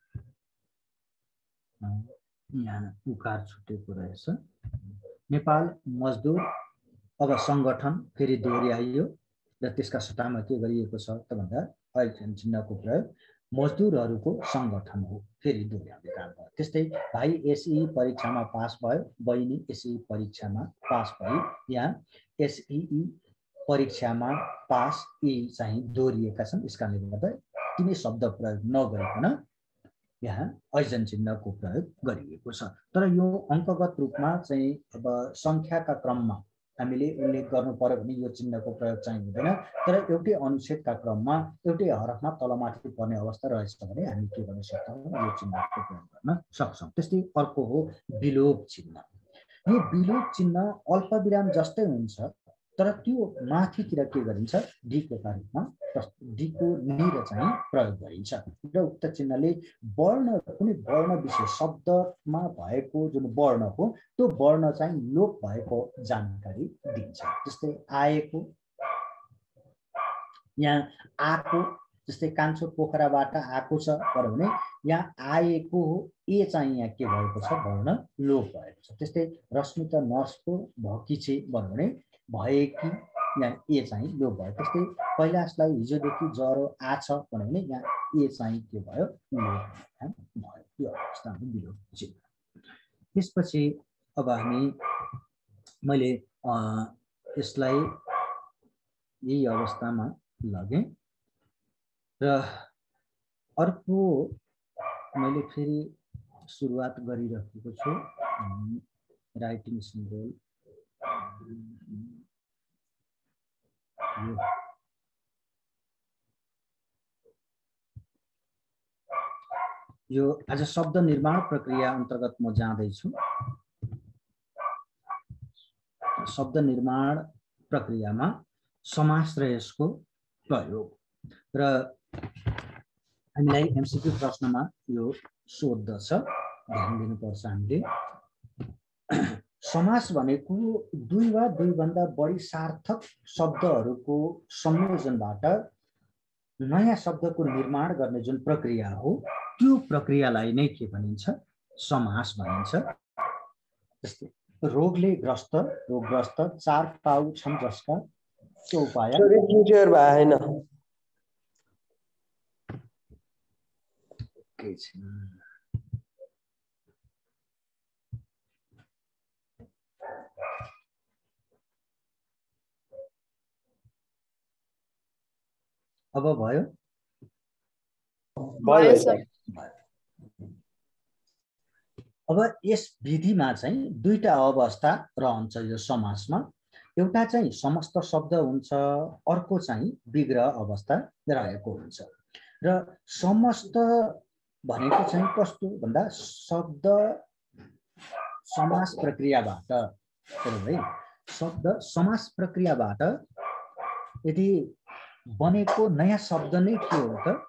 यहाँ उकार छुटेको रहेछ, नेपाल मजदुर, अब सङ्गठन फेरि दोहोऱ्याइयो र त्यसका सट्टामा के गरिएको छ त भन्दा ऐजन चिन्हको प्रयोग मजदुरहरूको सङ्गठन हो, फेरि दोहोऱ्याउने काम भयो। त्यस्तै भाइ एसई परीक्षामा पास भयो, बहिनी एसई परीक्षामा पास भयो, यहाँ एसई परीक्षामा पास यी चाहिँ दोहोरिएका छन्। यसका कारणले गर्दा तिनै शब्द प्रयोग नगरिकन यहाँ ऐजन चिन्हको प्रयोग गरिएको छ। तर यो अङ्कगत रूपमा चाहिँ अब सङ्ख्याका क्रममा हामीले उल्लेख गर्नु पर्यो भने यो चिन्हको प्रयोग चाहिँ हुँदैन। तर एउटै अनुच्छेदका क्रममा एउटै हरफमा तलमाथि पर्ने अवस्था रहेछ भने हामी के गर्न सक्छौँ, यो चिन्हको प्रयोग गर्न सक्छौँ। त्यस्तै अर्को हो विलोप चिन्ह। यो विलोप चिन्ह अल्पविराम जस्तै हुन्छ, तर त्यो माथितिर के गरिन्छ, डीकोका रूपमा डीको निर चाहिँ प्रयोग गरिन्छ। र उक्त चिन्हले वर्ण, कुनै वर्ण विशेष शब्दमा भएको जुन वर्ण हो त्यो वर्ण चाहिँ लोप भएको जानकारी दिन्छ। जस्तै आएको, यहाँ आको, जस्तै कान्छो पोखराबाट आएको छ भने यहाँ आएको हो, ए चाहिँ यहाँ के भएको छ, वर्ण लोप भएको छ। त्यस्तै रश्मिता नर्सको भकिछे भने भएकी, यहाँ ए चाहिँ लोप भयो। त्यस्तै कैलाशलाई हिजोदेखि ज्वरो आछ भने यहाँ ए चाहिँ के भयो, लोप भयो। यो अवस्थामा विलोप चिन्ह। त्यसपछि अब हामी मैले यसलाई यही अवस्थामा लगेँ र अर्को मैले फेरि सुरुवात गरिरहेको छु राइटिङ सिम्बल। यो आज शब्द निर्माण प्रक्रिया अन्तर्गत म जाँदैछु। शब्द निर्माण प्रक्रियामा समास र यसको प्रयोग र हामीलाई एमसीक्यू प्रश्नमा यो सोध्दछ, ध्यान दिनुपर्छ हामीले। समास भनेको दुई वा दुईभन्दा बढी सार्थक शब्दहरूको संयोजनबाट नयाँ शब्दको निर्माण गर्ने जुन प्रक्रिया हो त्यो प्रक्रियालाई नै के भनिन्छ? समास भनिन्छ। जस्तै रोगले ग्रस्त, रोगग्रस्त चार पाउ छन् जसका चौपाया। अब भयो? अब यस विधिमा चाहिँ दुईटा अवस्था रहन्छ यो समासमा। एउटा चाहिँ समस्त शब्द हुन्छ, अर्को चाहिँ विग्रह अवस्था रहेको हुन्छ। र समस्त भनेको चाहिँ कस्तो भन्दा शब्द समास प्रक्रियाबाट, है, शब्द समास प्रक्रियाबाट यदि बनेको नयाँ शब्द नै के हो त?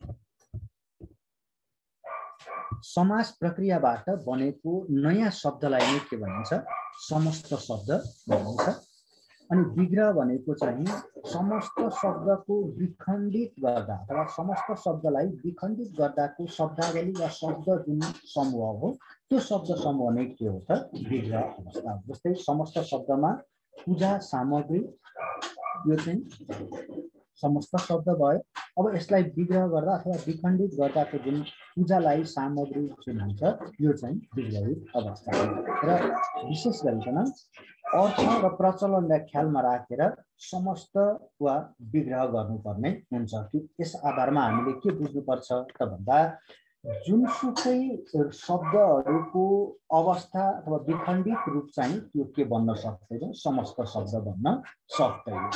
समास प्रक्रियाबाट बनेको नयाँ शब्दलाई नै के भनिन्छ? समस्त शब्द भनिन्छ। अनि विग्रह भनेको चाहिँ समस्त शब्दको विखण्डित गर्दा अथवा समस्त शब्दलाई विखण्डित गर्दाको शब्दावली वा शब्द जुन समूह हो त्यो शब्द समूह नै के हो त? विग्रह अवस्था हो। जस्तै समस्त शब्दमा पूजा सामग्री, यो चाहिँ समस्त शब्द भयो। अब यसलाई विग्रह गर्दा अथवा विखण्डित गर्दाको जुन पूजालाई सामग्री जुन हुन्छ यो चाहिँ विग्रहित अवस्था हो। र विशेष गरिकन अर्थ र प्रचलनलाई ख्यालमा राखेर समस्त वा विग्रह गर्नुपर्ने हुन्छ। कि यस आधारमा हामीले के बुझ्नुपर्छ त भन्दा जुनसुकै शब्दहरूको अवस्था अथवा विखण्डित रूप चाहिँ त्यो के बन्न सक्दैन? समस्त शब्द बन्न सक्दैन।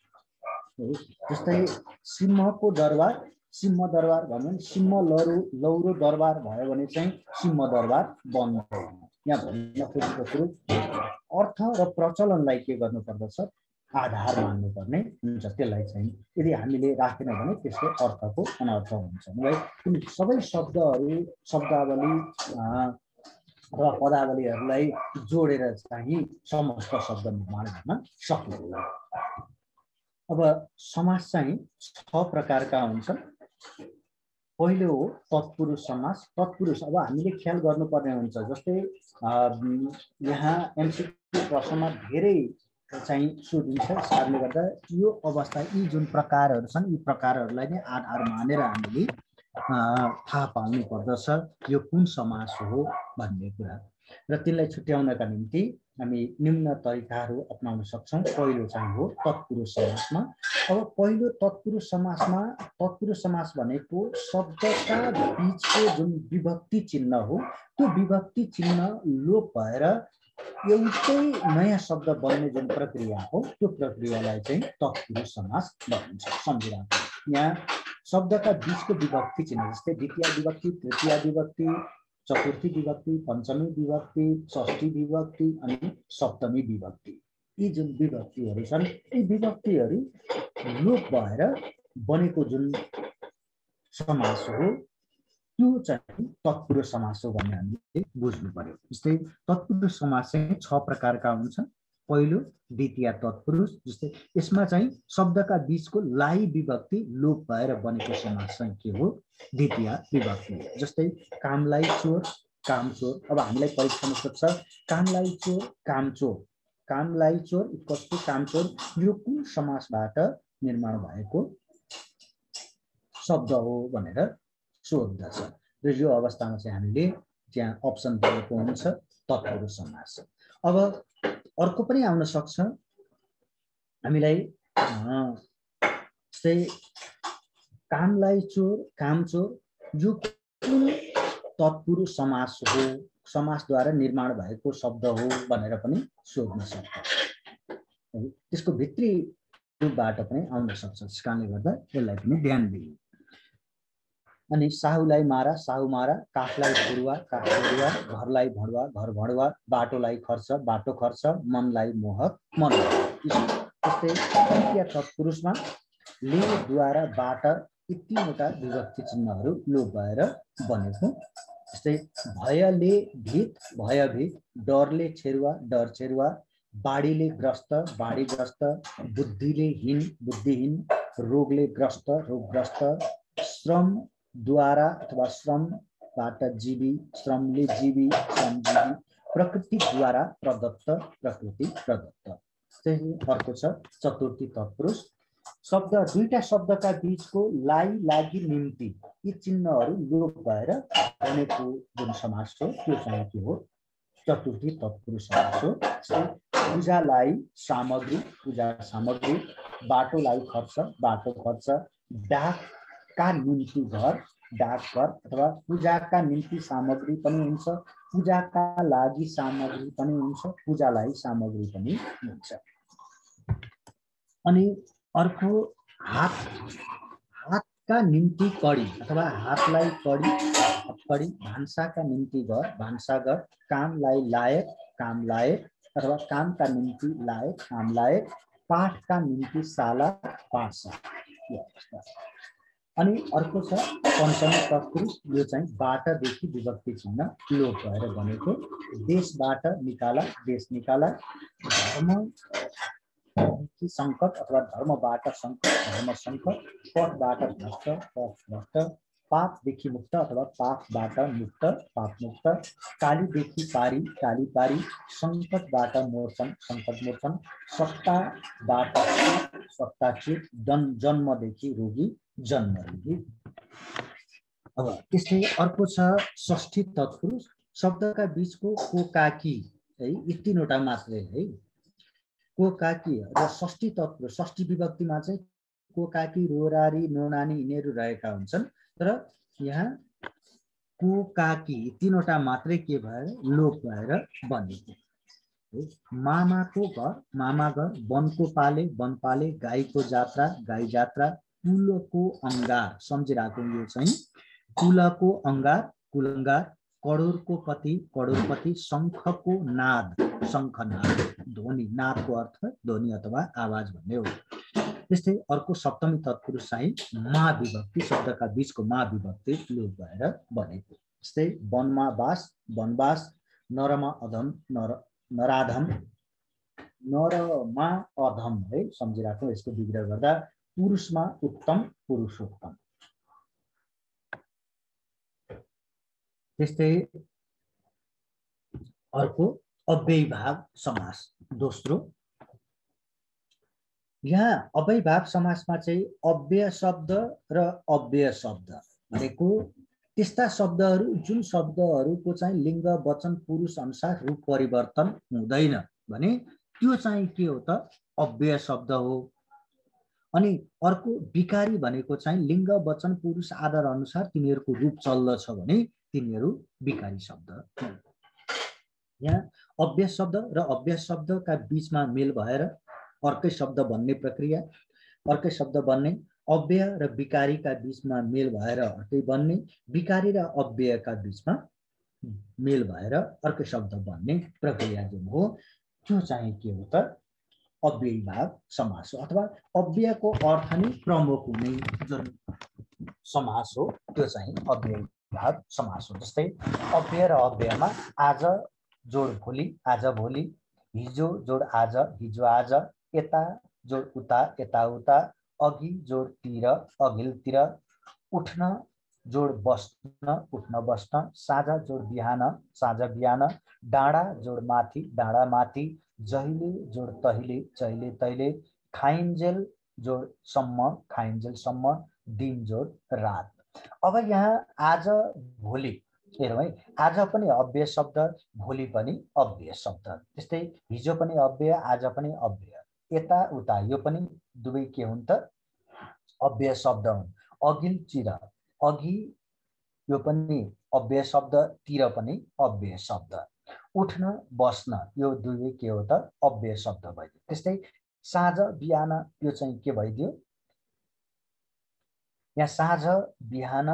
जस्तै सिंहको दरबार, सिंह दरबार भन्यो भने सिंह लौरो दरबार भयो भने चाहिँ सिंह दरबार बन्दैन। यहाँ भन्न खोजेको कुरो अर्थ र प्रचलनलाई के गर्नुपर्दछ? आधार मान्नुपर्ने हुन्छ। त्यसलाई चाहिँ यदि हामीले राखेन भने त्यसको अर्थको अनर्थ हुन्छ। है, सबै शब्दहरू शब्दावली अथवा पदावलीहरूलाई जोडेर चाहिँ समस्त शब्द निर्माण गर्न सकिँदैन। अब समास चाहिँ 6 प्रकारका हुन्छन्। पहिलो हो तत्पुरुष समास। तत्पुरुष अब हामीले ख्याल गर्नुपर्ने हुन्छ। जस्तै यहाँ एमसीक्यू प्रश्नमा धेरै चाहिँ सोधिन्छ। यसकारणले गर्दा यो अवस्था यी जुन प्रकारहरू छन् यी प्रकारहरूलाई नै आधार मानेर हामीले थाहा पाउनु पर्दछ यो कुन समास हो भन्ने कुरा। र त्यसलाई छुट्याउनका निम्ति हामी निम्न तरिकाहरू अपनाउन सक्छौँ। पहिलो चाहिँ हो तत्पुरुष समासमा। अब पहिलो तत्पुरुष समासमा तत्पुरुष समास भनेको शब्दका बीचको जुन विभक्ति चिन्ह हो त्यो विभक्ति चिन्ह लोप भएर एउटै नयाँ शब्द बन्ने जुन प्रक्रिया हो त्यो प्रक्रियालाई चाहिँ तत्पुरुष समास भनिन्छ। सम्झिराख्नु, यहाँ शब्दका बीचको विभक्ति चिन्ह जस्तै द्वितीय विभक्ति, तृतीय विभक्ति, चतुर्थी विभक्ति, पञ्चमी विभक्ति, षष्ठी विभक्ति अनि सप्तमी विभक्ति, यी जुन विभक्तिहरू छन् यी विभक्तिहरू लोप भएर बनेको जुन समास हो त्यो चाहिँ तत्पुरुष समास हो भन्ने हामीले बुझ्नु पर्यो। जस्तै तत्पुरुष समास चाहिँ 6 प्रकारका हुन्छन्। पहिलो द्वितीय तत्पुरुष, जस्तै यसमा चाहिँ शब्दका बीचको लाई विभक्ति लोप भएर बनेको समास चाहिँ के हो? द्वितीय विभक्ति। जस्तै कामलाई चोर, कामचोर। अब हामीलाई परीक्षामा सोध्छ कामलाई चोर, कामचोर, कामलाई चोर इक्वल्स टु कामचोर, यो कुन समासबाट निर्माण भएको शब्द हो भनेर सोध्दछ। र यो अवस्थामा चाहिँ हामीले त्यहाँ अप्सन दिएको हुन्छ तत्पुरुष समास। अब अर्को पनि आउन सक्छ हामीलाई चाहिँ कामलाई चोर, कामचोर, यो कुन तत्पुरुष समास हो, समासद्वारा निर्माण भएको शब्द हो भनेर पनि सोध्न सक्छ। त्यसको भित्री रूपबाट पनि आउन सक्छ। त्यसकारणले गर्दा यसलाई पनि ध्यान दिनु। अनि साहुलाई मारा, साहु मारा, काठलाई फुरुवा, काठ फुरुवा, घरलाई भणुवा, घर भणुवा, बाटोलाई खर्च, बाटो खर्च, मनलाई मोहक, मन। त्यस्तै तृतीय तत्पुरुषमा ले, द्वारा, बाट यी तीनवटा विभक्ति चिन्हहरू लोप भएर बनेको। जस्तै भयले भीत, भयभीत, डरले छेरुवा, डर छेरुवा, बाढीले ग्रस्त, बाढीग्रस्त, बुद्धिले हीन, बुद्धिहीन, रोगले ग्रस्त, रोगग्रस्त, श्रमद्वारा अथवा श्रमबाट जीवी, श्रमले जीवी, श्रमजीवी, प्रकृतिद्वारा प्रदत्त, प्रकृति प्रदत्त। त्यही अर्को छ चतुर्थी तत्पुरुष। शब्द दुईटा शब्दका बीचको लाई, लागि, निम्ति यी चिन्हहरू लोप भएर बनेको जुन समास हो त्यो चाहिँ के हो? चतुर्थी तत्पुरुष समास हो। पूजालाई सामग्री, पूजा सामग्री, बाटोलाई खर्च, बाटो खर्च, डाकका निम्ति घर, डाकघर अथवा पूजाका निम्ति सामग्री पनि हुन्छ, पूजाका लागि सामग्री पनि हुन्छ, पूजालाई सामग्री पनि हुन्छ। अनि अर्को हात, हातका निम्ति कडी अथवा हातलाई कडी, कडी, भान्साका निम्ति घर, भान्साघर, कामलाई लायक, काम लायक अथवा कामका निम्ति लायक, काम लायक, पाठका निम्ति शाला, पाठशाला। अनि अर्को छ पञ्चमी तत्पुरुष। यो चाहिँ बाटदेखि विभक्ति चिन्ह लोप भएर बनेको। देशबाट निकाला, देश निकाला, धर्म संकट अथवा धर्मबाट संकट, धर्म संकट, पथबाट भ्रष्ट, पथ भ्रष्ट, पापदेखि मुक्त अथवा पापबाट मुक्त, पाप मुक्त, कालीदेखि पारी, काली पारी, संकटबाट मोचन, संकट मोचन, सत्ताबाट सत्ताच्युत, जन्मदेखि रोगी, जन्म रोगी। अब त्यस्तै अर्को छ षष्ठी तत्पुरुष। शब्दका बीचको को, काकी है यी तीनवटा मात्रै है। को, काकी र षष्ठी तत्पुरुष, षष्ठी विभक्तिमा चाहिँ को, काकी, रोरारी, नोनानी यिनीहरू रहेका हुन्छन्। तर यहाँ को, काकी तीनवटा मात्रै के भएर लोप भएर बनेको। मामाको घर, मामा घर, वनको पाले, वन पाले, गाईको जात्रा, गाई जात्रा, कुलको अंगार, सम्झिरहेको यो चाहिँ कुलको अंगार, कुलंगार, करोडको पति, करोडपति, शंखको नाद, शंखनाद, ध्वनि, नादको अर्थ ध्वनि अथवा आवाज भन्ने हो। त्यस्तै अर्को सप्तमी तत्पुरुष चाहिँ मा विभक्ति, शब्दका बीचको मा विभक्ति लोप भएर बनेको। जस्तै वनमा बास, वनवास, नरमा अधम, नराधम, नरमा अधम है सम्झिराख्नु, यसको विग्रह गर्दा पुरुषमा उत्तम, पुरुषोत्तम। त्यस्तै अर्को अव्ययीभाव समास दोस्रो। यहाँ अव्ययीभाव समासमा चाहिँ अव्यय शब्द र अव्यय शब्द भनेको त्यस्ता शब्दहरू जुन शब्दहरूको चाहिँ लिङ्ग वचन पुरुष अनुसार रूप परिवर्तन हुँदैन भने त्यो चाहिँ के हो त? अव्यय शब्द हो। अनि अर्को विकारी भनेको चाहिँ लिङ्ग वचन पुरुष आधार अनुसार तिनीहरूको रूप चल्दछ भने तिनीहरू विकारी शब्द हुन्। यहाँ अव्यय शब्द र अव्यय शब्दका बीचमा मेल भएर अर्कै शब्द बन्ने प्रक्रिया, अर्कै शब्द बन्ने, अव्यय र विकारीका बीचमा मेल भएर अर्कै बन्ने, विकारी र अव्ययका बीचमा मेल भएर अर्कै शब्द बन्ने प्रक्रिया जुन हो त्यो चाहिँ के हो त? अव्ययीभाव समास हो। अथवा अव्ययको अर्थ नै प्रमुख हुने जुन समास हो त्यो चाहिँ अव्ययीभाव समास हो। जस्तै अव्यय र अव्ययमा आज जोड भोलि, आज भोलि, हिजो जोड आज, हिजो आज, यता जोड उता, यता उता, अघि जोड तिर, अघिल्तिर, उठ्न जोड बस्न, उठ्न बस्न, साँझ जोड बिहान, साँझ बिहान, डाँडा जोड माथि, डाँडा माथि, जहिले जोड तहिले, जहिले तहिले, खाइन्जेल जोड सम्म, खाइन्जेल सम्म, दिन जोड रात। अब यहाँ आज भोलि हेरौँ है, आज पनि अव्यय शब्द, भोलि पनि अव्यय शब्द, त्यस्तै हिजो पनि अव्यय, आज पनि अव्यय, यता उता यो पनि दुवै के हुन् त? अव्यय शब्द हुन्। अघिल्तिर, अघि यो पनि अव्यय शब्द, तिर पनि अव्यय शब्द, उठ्न बस्न यो दुवै के हो त? अव्यय शब्द भइदियो। त्यस्तै साँझ बिहान यो चाहिँ के भइदियो? यहाँ साँझ बिहान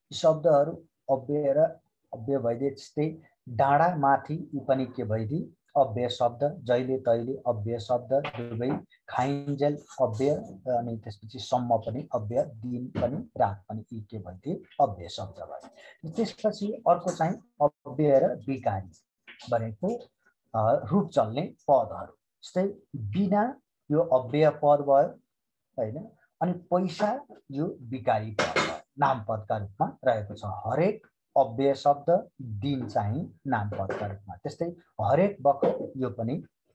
यी शब्दहरू अव्यय र अव्यय भइदिए। जस्तै डाँडा माथि, यी पनि के भइदिए? अव्यय शब्द। जहिले तहिले अव्यय शब्द, दुवै। खाइन्जेल अव्यय, अनि त्यसपछि सम्म पनि अव्यय, दिन पनि रात पनि, यी के भइदिए? अव्यय शब्द भयो। त्यसपछि अर्को चाहिँ अव्यय र विकारी भनेको रूप चल्ने पदहरू। जस्तै बिना, यो अव्यय पद भयो हैन, अनि पैसा यो विकारी पद भयो, नामपदका रूपमा रहेको छ। हरेक अव्यय शब्द, दिन चाहिँ नामपदका रूपमा। त्यस्तै हरेक बखत, यो पनि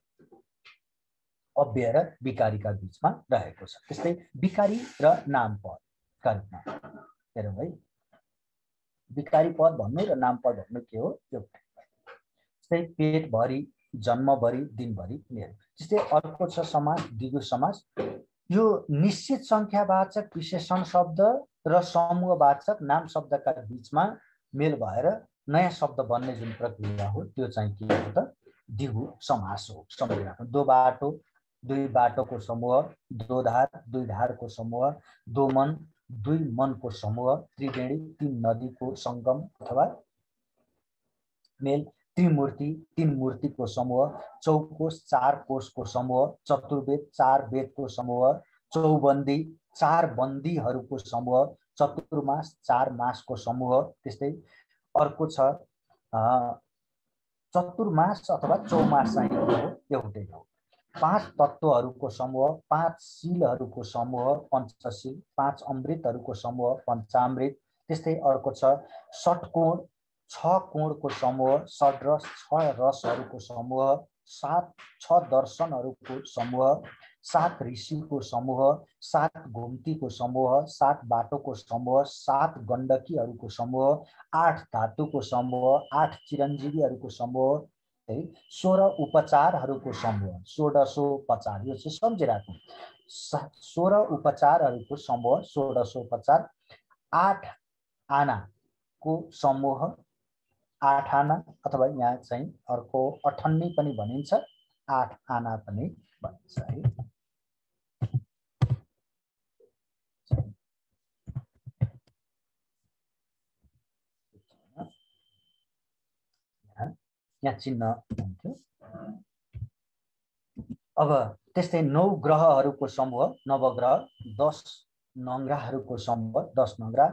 अव्यय र विकारीका बीचमा रहेको छ। त्यस्तै विकारी र नामपदका रूपमा हेरौँ है। विकारी पद भन्नु र नामपद भन्नु के हो? त्यो जस्तै पेटभरि, जन्मभरि, दिनभरि लिएर। त्यस्तै अर्को छ समास, द्विगु समास। यो निश्चित संख्यावाचक विशेषण शब्द र समूहवाचक नाम शब्दका बीचमा मेल भएर नयाँ शब्द बन्ने जुन प्रक्रिया हो, त्यो चाहिँ के हो त? द्विगु समास हो। सम्झिराख्नु। दो बाटो, दुई बाटोको समूह। दो धार, दुई धारको समूह। दो मन, दुई मनको समूह। त्रिवेणी, तीन नदीको संगम अथवा मेल। त्रिमूर्ति, तीन मूर्तिको समूह। चौकोश, चार कोशको समूह। चतुर्वेद, चार वेदको समूह। चौबन्दी, चार बन्दीहरूको समूह। चतुर्मास, चार मासको समूह। त्यस्तै अर्को छ चतुर्मास अथवा चौमास चाहिँ एउटै हो। पाँच तत्त्वहरूको समूह। पाँच शीलहरूको समूह, पञ्चशील। पाँच अमृतहरूको समूह, पञ्चामृत। त्यस्तै अर्को छ षट्कोण, छ कोणको समूह। षड्रस, छ रसहरूको समूह। छ दर्शनहरूको समूह। सात ऋषिको समूह। सात घुम्तीको समूह। सात बाटोको समूह। सात गण्डकीहरूको समूह। आठ धातुको समूह। आठ चिरञ्जीवीहरूको समूह है। 16 उपचारहरूको समूह। 1650, यो चाहिँ सम्झिराख्नु। 16 उपचारहरूको समूह, 1650। 8 आनाको समूह, 8 आना अथवा यहाँ चाहिँ अर्को अठन्नी पनि भनिन्छ, 8 आना पनि भनिन्छ है। यहाँ चिन्ह हुन्थ्यो। अब त्यस्तै 9 ग्रहहरूको समूह, नवग्रह। 10 नङ्ग्राहरूको समूह, 10 नङ्ग्रा।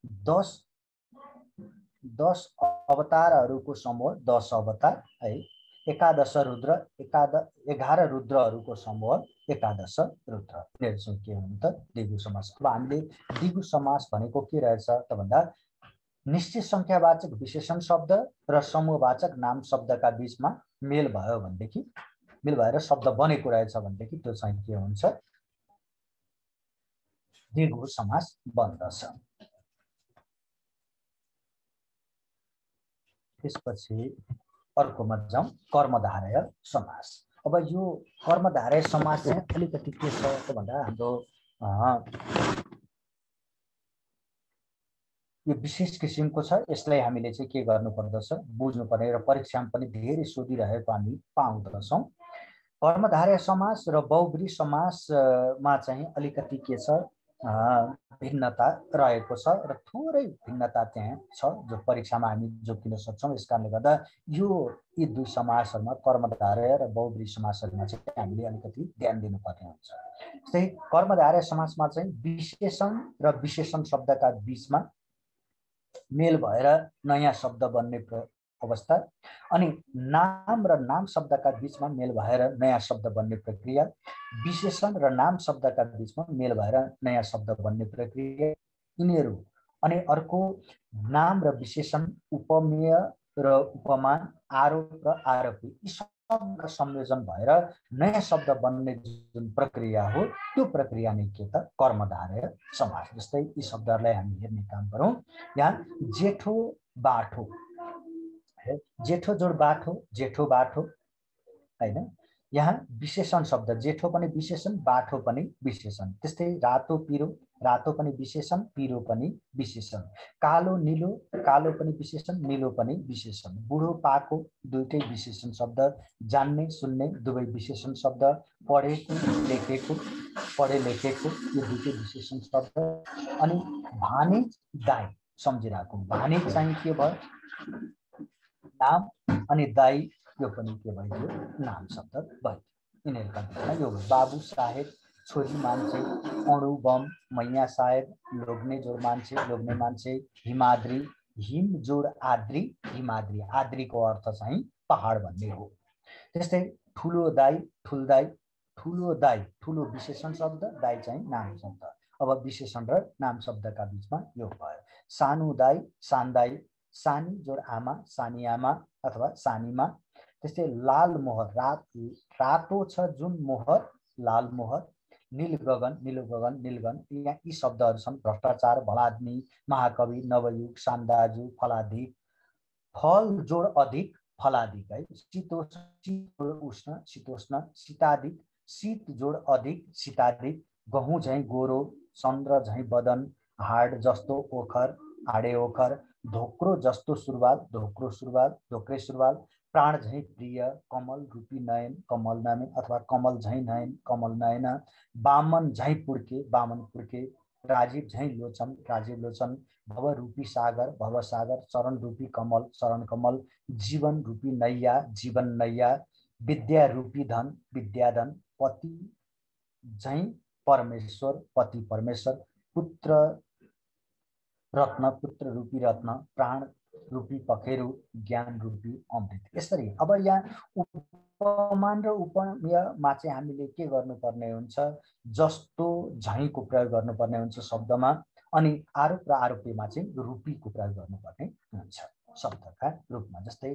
10 अवतारहरूको समूह, 10 अवतार है। 11 रुद्र, 11 रुद्रहरूको समूह, 11 रुद्र। यिनीहरू चाहिँ के हुनु त? द्विगु समास। अब हामीले द्विगु समास भनेको के रहेछ त भन्दा निश्चित संख्यावाचक विशेषण शब्द र समूहवाचक नाम शब्दका बीचमा मेल भयो भनेदेखि, मेल भएर शब्द बनेको रहेछ भनेदेखि त्यो चाहिँ के हुन्छ? द्विगु समास बन्दछ। त्यसपछि अर्कोमा जाउँ, कर्मधारय समास। अब यो कर्मधारय समास चाहिँ अलिकति के छ त भन्दा हाम्रो यो विशेष किसिमको छ। यसलाई हामीले चाहिँ के गर्नुपर्दछ? बुझ्नुपर्ने र परीक्षामा पनि धेरै सोधिरहेको हामी पाउँदछौँ। कर्मधारय समास र बहुब्री समासमा चाहिँ अलिकति के छ? भिन्नता रहेको छ र थोरै भिन्नता त्यहाँ छ जो परीक्षामा हामी जोगिन सक्छौँ। यस कारणले गर्दा यी दुई समासहरूमा, कर्मधारय र बहुब्री समासहरूमा चाहिँ हामीले अलिकति ध्यान दिनुपर्ने हुन्छ। जस्तै कर्मधारय समासमा चाहिँ विशेषण र विशेषण शब्दका बीचमा मेल भएर नयाँ शब्द बन्ने अवस्था, अनि नाम र नाम शब्दका बीचमा मेल भएर नयाँ शब्द बन्ने प्रक्रिया, विशेषण र नाम शब्दका बीचमा मेल भएर नयाँ शब्द बन्ने प्रक्रिया यिनीहरू। अनि अर्को नाम र विशेषण, उपमेय र उपमान, आरोप र आरोपी, यी सबका संयोजन भएर नयाँ शब्द बन्ने जुन प्रक्रिया हो, त्यो प्रक्रिया नै के त? कर्मधारय समास। जस्तै यी शब्दहरूलाई हामी हेर्ने काम गरौँ। यहाँ जेठो बाठो, जेठो जोड बाठो, जेठो बाठो हैन। यहाँ विशेषण शब्द, जेठो पनि विशेषण, बाठो पनि विशेषण। त्यस्तै रातो पिरो, रातो पनि विशेषण, पिरो पनि विशेषण। कालो निलो, कालो पनि विशेषण, निलो पनि विशेषण। बुढो पाको, दुईटै विशेषण शब्द। जान्ने सुन्ने, दुवै विशेषण शब्द। पढेको लेखेको, पढे लेखेको, यो दुईटै विशेषण शब्द। अनि भानिज दाई, सम्झिरहेको भानी चाहिँ के भयो नाम अनि दाई यो पनि के भयो नाम शब्द भयो यिनीहरुका बिचमा यो बाबु साहेब छोरी मान्छे अणु बम मैया साहेब लोग्ने जोड मान्छे हिमाद्री हिम जोड आद्री हिमाद्री आद्रीको अर्थ चाहिँ पहाड भन्ने हो त्यस्तै ठुलो दाई ठुलो विशेषण शब्द दाई चाहिँ नाम शब्द अब विशेषण र नाम शब्दका बीचमा यो भयो सानो दाई सान्दाई सानी जोड आमा सानी आमा अथवा सानीमा त्यस्तै लाल मोहर रातो छ जुन मोहर लाल मोहर नील गगन नीलगन यी शब्दहरू छन् भ्रष्टाचार भलाद्मी महाकवि नवयुग सान्दाजु फलाधिक फल जोड अधिक फलाधिक है उष्ण शीतोष्ण शीताधिक शीत जोड अधिक शीताधिक गहुँ झैं गोरो चन्द्र झैं बदन हाड जस्तो ओखर हाडे ओखर धोक्रो जस्तो सुरुवाल धोक्रे सुरुवाल प्राण झैं प्रिय कमल रूपी नयन कमल नयन अथवा कमल झैं नयन कमल नयन बामन झैं पुर्के राजीव झैं लोचन भव रूपी सागर चरण रूपी कमल जीवन रूपी नैया विद्या रूपी धन विद्याधन पति झैं पति परमेश्वर पुत्र रूपी रत्न प्राण रूपी पखेरु ज्ञान रूपी अमृत यसरी अब यहाँ उपमान र उपमेयमा चाहिँ हामीले के गर्नुपर्ने हुन्छ जस्तो झैंको प्रयोग गर्नुपर्ने हुन्छ शब्दमा अनि आरोप र आरोपीमा चाहिँ रूपीको प्रयोग गर्नुपर्ने हुन्छ शब्दका रूपमा जस्तै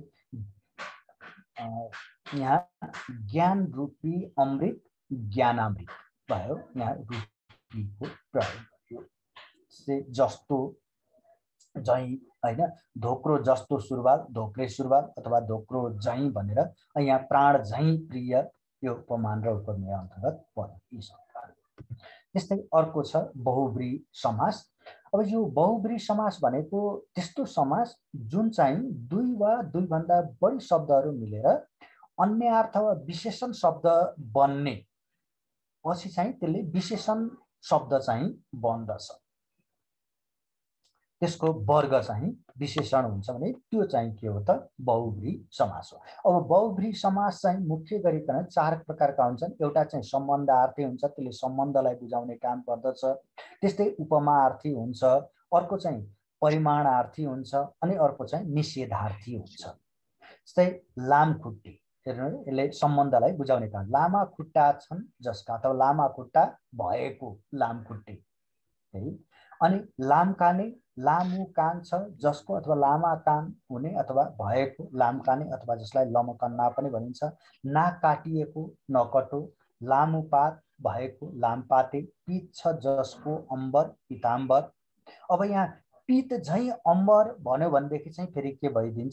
यहाँ ज्ञान रूपी अमृत ज्ञानामृत भयो यहाँ रूपीको प्रयोग जस्तो झैं हैन धोक्रो जस्तो सुरुवाल धोक्रे सुरुवाल अथवा धोक्रो झैं भनेर यहाँ प्राण झैं प्रिय यो उपमान र उपमेय अन्तर्गत पर्छ यी शब्दहरू त्यस्तै अर्को छ बहुब्री समास अब यो बहुब्री समास भनेको त्यस्तो समास जुन चाहिँ दुई वा दुई भन्दा बढी शब्दहरू मिलेर अन्य अर्थ वा विशेषण शब्द बन्ने पछि चाहिँ त्यसले विशेषण शब्द चाहिँ बन्दछ त्यसको वर्ग चाहिँ विशेषण हुन्छ भने त्यो चाहिँ के हो त बहुब्री समास हो अब बहुब्री समास चाहिँ मुख्य गरिकन चार प्रकारका हुन्छन् एउटा चाहिँ सम्बन्धार्थी हुन्छ त्यसले सम्बन्धलाई बुझाउने काम गर्दछ त्यस्तै उपमार्थी हुन्छ अर्को चाहिँ परिमाणार्थी हुन्छ अनि अर्को चाहिँ निषेधार्थी हुन्छ जस्तै लामखुट्टे हेर्नु यसले सम्बन्धलाई बुझाउने काम लामा खुट्टा छन् जसका अथवा लामा खुट्टा भएको लामखुट्टे है अनि लामकाने लामु कान छ जसको अथवा लामा कान हुने अथवा भएको लामकाने अथवा जसलाई लमकन्ना पनि भनिन्छ नाक काटिएको नकटो लामु पात भएको लामपाते पीत छ जसको अम्बर पीताम्बर अब यहाँ पीत झैं अम्बर भन्यो भनेदेखि चाहिँ फेरि के भइदिन्छ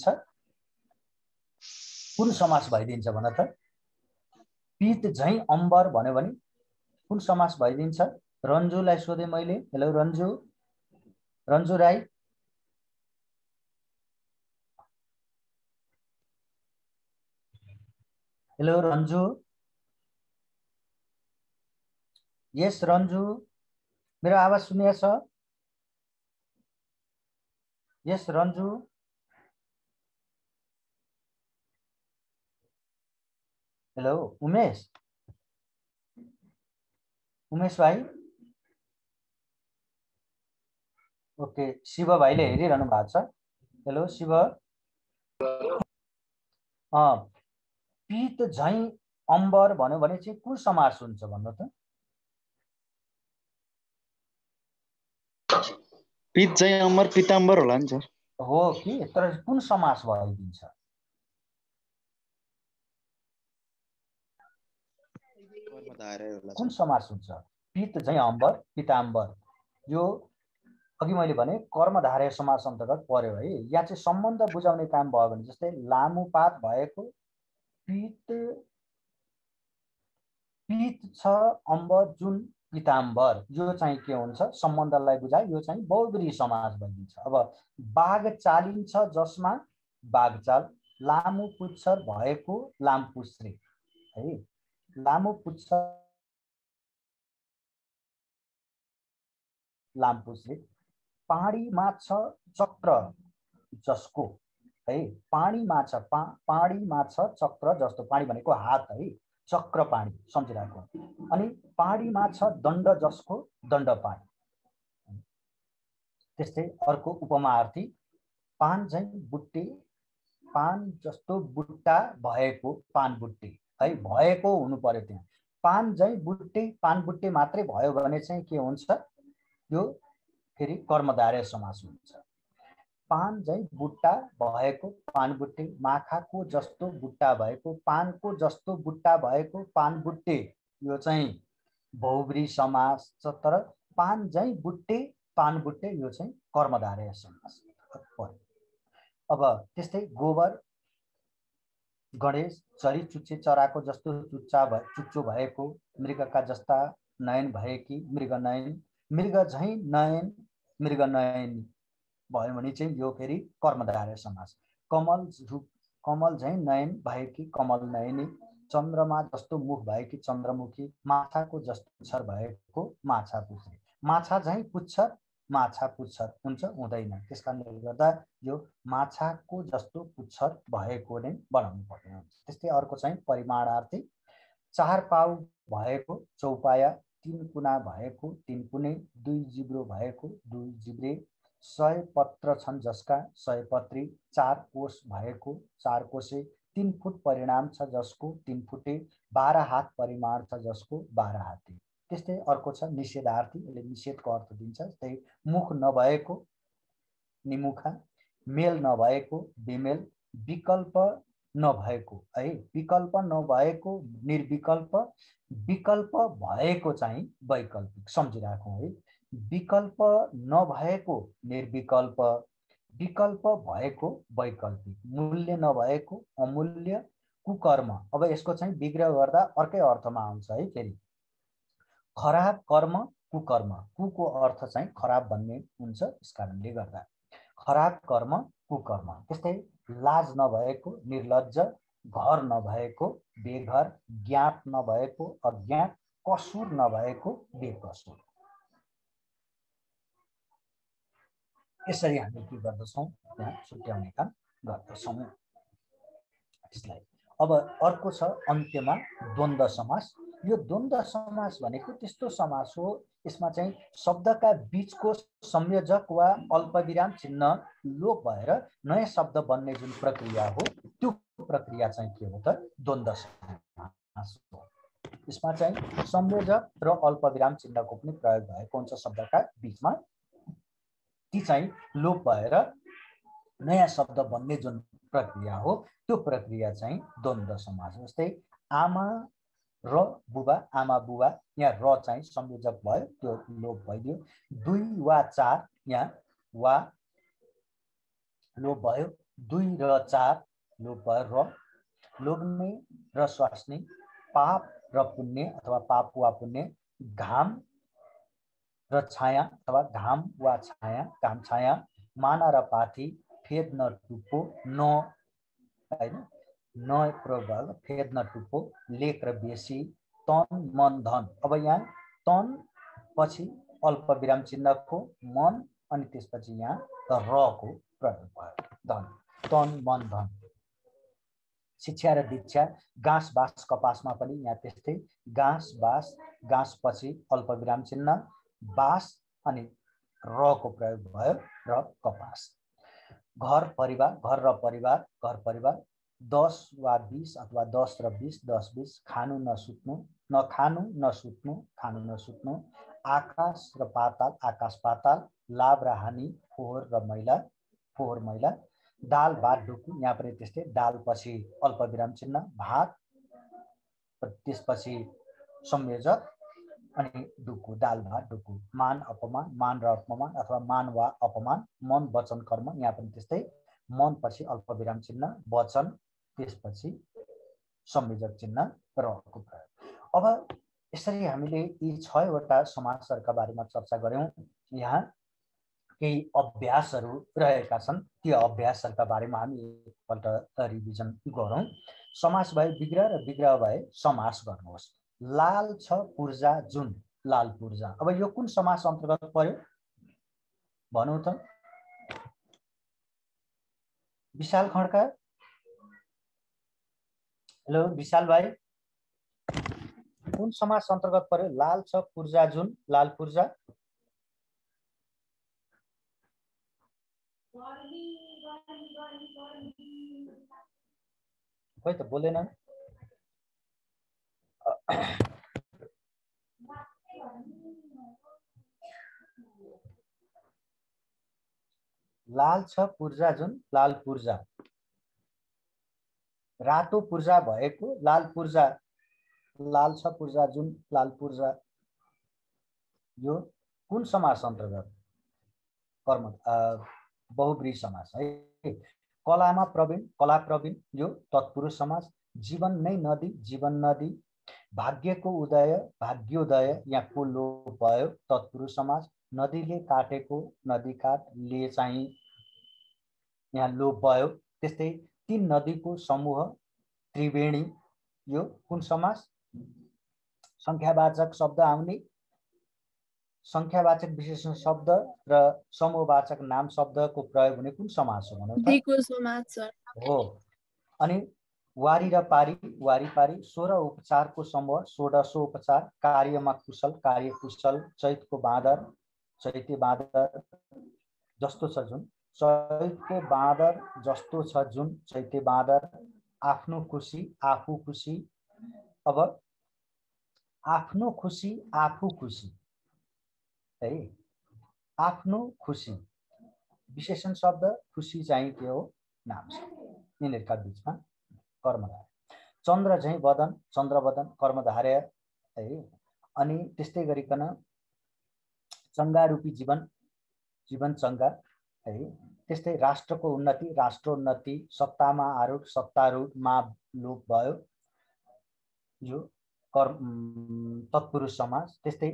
कुन समास भइदिन्छ भन त पीत झैं अम्बर भन्यो भने कुन समास भइदिन्छ रन्जुलाई सोधे मैले hello Ranju Rai hello Ranju yes Ranju मेरो आवाज सुनिया छ यस रन्जु हेलो उमेश भाइ ओके शिव भाइले हेरिरहनु भएको छ हेलो शिव पीत झैं अम्बर भन्यो भने चाहिँ कुन समास हुन्छ भन्नु त पीत झैं अम्बर पीताम्बर होला नि सर हो कि तर कुन समास भइदिन्छ कुन समास हुन्छ पीत झैं अम्बर पीताम्बर यो अघि मैले भने कर्मधारय समास अन्तर्गत पर्यो है यहाँ चाहिँ सम्बन्ध बुझाउने काम भयो भने जस्तै लामु पात भएको पीत छ अम्बर जुन पीताम्बर यो चाहिँ के हुन्छ सम्बन्धलाई बुझाइ यो चाहिँ बहुब्री समास भनिन्छ अब बाघ चालिन्छ जसमा बाघचाल लामु पुच्छर भएको लामपुच्छ्रे है लामु पुच्छर लामपुच्छ्रे पाडी माछा चक्र जसको है पाडी माछा पाडी माछा चक्र जस्तो पाडी भनेको हात है चक्र पाडी सम्झिराखौँ अनि पाडी माछा दण्ड जसको दण्ड पाडी त्यस्तै अर्को उपमार्थी पान झैं बुट्टे पान जस्तो बुट्टा भएको पान बुट्टे है भएको हुनु पर्यो त्यहाँ पान झैं बुट्टे पान बुट्टे मात्रै भयो भने चाहिँ के हुन्छ यो फेरि कर्मधारय समास हुन्छ पान झैं बुट्टा भएको पान बुट्टे माखाको जस्तो बुट्टा भएको पानको जस्तो बुट्टा भएको पान बुट्टे यो चाहिँ बहुब्री समास छ तर पान झैं बुट्टे पान बुट्टे यो चाहिँ कर्मधारय समास पर्यो अब त्यस्तै गोबर गणेश चरी चुच्चे चराको जस्तो चुच्चो भएको मृगका जस्ता नयन भएकी मृग नयन मृग झैं नयन मृग नयन भयो भने चाहिँ यो फेरि कर्मधारय समास कमल झैं नयन भएकी कमल नयनी चन्द्रमा जस्तो मुख भएकी चन्द्रमुखी माछाको जस्तो पुच्छर भएको माछा पुच्छर माछा झैं पुच्छर माछा पुच्छर हुन्छ हुँदैन त्यसकारणले गर्दा यो माछाको जस्तो पुच्छर भएको नै बनाउनु पर्ने हुन्छ त्यस्तै अर्को चाहिँ परिमाणार्थी चार पाउ भएको चौपाया तीन कुना भएको तीन कुने दुई जिब्रो भएको दुई जिब्रे 100 पत्र छन् जसका 100 पत्री 4 कोष भएको 4 कोसे 3 फुट परिणाम छ जसको 3 फुटे 12 हात परिमाण छ जसको 12 हाते त्यस्तै अर्को छ निषेधार्थी यसले निषेधको अर्थ दिन्छ त्यही मुख नभएको निमुखा मेल नभएको बेमेल विकल्प नभएको है विकल्प नभएको निर्विकल्प विकल्प भएको चाहिँ वैकल्पिक सम्झिराखौँ है विकल्प नभएको निर्विकल्प विकल्प भएको वैकल्पिक मूल्य नभएको अमूल्य कुकर्म अब यसको चाहिँ विग्रह गर्दा अर्कै अर्थमा आउँछ है फेरि खराब कर्म कुकर्म कुको अर्थ चाहिँ खराब भन्ने हुन्छ यसकारणले गर्दा खराब कर्म कुकर्म त्यस्तै लाज नभएको निर्लज्ज घर नभएको बेघर ज्ञात नभएको अज्ञात कसुर नभएको बेकसुर यसरी हामी के गर्दछौँ यहाँ छुट्याउने काम गर्दछौँ यसलाई अब अर्को छ अन्त्यमा द्वन्द्व समास यो द्वन्द्व समास भनेको त्यस्तो समास हो यसमा चाहिँ शब्दका बीचको संयोजक वा अल्पविराम चिन्ह लोप भएर नयाँ शब्द बन्ने जुन प्रक्रिया हो त्यो प्रक्रिया चाहिँ के हो त द्वन्द्व समास हो यसमा चाहिँ संयोजक र अल्पविराम चिन्हको पनि प्रयोग भएको हुन्छ शब्दका बीचमा ती चाहिँ लोप भएर नयाँ शब्द बन्ने जुन प्रक्रिया हो त्यो प्रक्रिया चाहिँ द्वन्द्व समास जस्तै आमा र बुबा आमा बुबा यहाँ र चाहिँ संयोजक भयो त्यो लोप भइदियो 2 वा 4 यहाँ वा लोप भयो 2 र 4 लोप भयो र लोग्ने र स्वास्नी पाप र पुण्य अथवा पाप वा पुण्य घाम र छाया अथवा घाम वा छाया घाम छाया माना र पाथी फेद न टुप्पो न हैन न प्रभाव फेद न टुप्पो लेख र बेसी तन मन धन अब यहाँ तन पछि अल्प विराम चिन्हको मन अनि त्यसपछि यहाँ रको प्रयोग भयो धन तन मन धन शिक्षा र दीक्षा घाँस बाँस कपासमा पनि यहाँ त्यस्तै घाँस बाँस घाँस पछि अल्प विराम चिन्ह बाँस अनि रको प्रयोग भयो र कपास घर र परिवार घर परिवार 10 वा 20 अथवा 10 र 20 10 20 खानु नसुत्नु नखानु नसुत्नु खानु नसुत्नु आकाश र पाताल आकाश पाताल लाभ र हानि फोहोर र मैला फोहोर मैला दाल भात ढुकु यहाँ पनि त्यस्तै दाल पछि अल्प विराम चिन्ह भात त्यसपछि संयोजक अनि डुकु दाल भात डुकु मान र अपमान अथवा मान वा अपमान मन वचन कर्म यहाँ पनि त्यस्तै मन पछि अल्प विराम चिन्ह वचन त्यसपछि संयोजक चिन्ह रको प्रयोग अब यसरी हामीले यी 6 वटा समासहरुका बारेमा चर्चा गर्यौं यहाँ केही अभ्यासहरु रहेका छन् ती अभ्यासहरुका बारेमा हामी एकपल्ट रिभिजन गरौं समास भए विग्रह र विग्रह भए समास गर्नुहोस् लाल छ पूर्जा जुन लाल पूर्जा अब यो कुन समास अन्तर्गत पर्यो भनौँ त। विशाल खड्का, हेलो विशाल भाइ, कुन समाज अन्तर्गत पर्यो? लाल छ पूर्जा जुन, लाल पूर्जा। खोइ त बोलेन। लाल छ पूर्जा जुन, लाल पूर्जा। रातो पूर्जा भएको लाल पूर्जा, लाल छ पूर्जा जुन, लाल पूर्जा, यो कुन समास अन्तर्गत? कर्म बहुब्रीहि समास है। कलामा प्रवीण, कला प्रवीण, यो तत्पुरुष समास। जीवन नै नदी, जीवन नदी। भाग्यको उदय, भाग्योदय, यहाँ को लोप भयो, तत्पुरुष समास। नदीले काटेको, नदी काटले चाहिँ यहाँ लोप भयो। त्यस्तै तीन नदीको समूह, त्रिवेणी, यो कुन समास? संख्यावाचक शब्द आउने, संख्यावाचक विशेषण शब्द र समूहवाचक नाम शब्दको प्रयोग हुने कुन समास हो भनौँ त? द्विगु समास सर। हो। अनि वारी र पारी, वारी पारी, 16 उपचारको समूह, 16 उपचार। कार्यमा कुशल, कार्य कुशल। चैतको बाँदर, चैते बाँदर जस्तो छ जुन, चैतको बाँदर जस्तो छ जुन, चैते बाँदर। आफ्नो खुसी, आफू खुसी। अब आफ्नो खुसी, आफू खुसी है। आफ्नो खुसी विशेषण शब्द, खुसी चाहिँ के हो? नाम शब्द। यिनीहरूका बीचमा कर्मधारय। चन्द्र झैँ बदन, चन्द्र बदन, कर्मधारय है। अनि त्यस्तै गरिकन चङ्गा रूपी जीवन, जीवन चङ्गा है। त्यस्तै राष्ट्रको उन्नति, राष्ट्रोन्नति। सत्तामा आरूढ, सत्तारूढ, मा लोप भयो, यो तत्पुरुष समास। त्यस्तै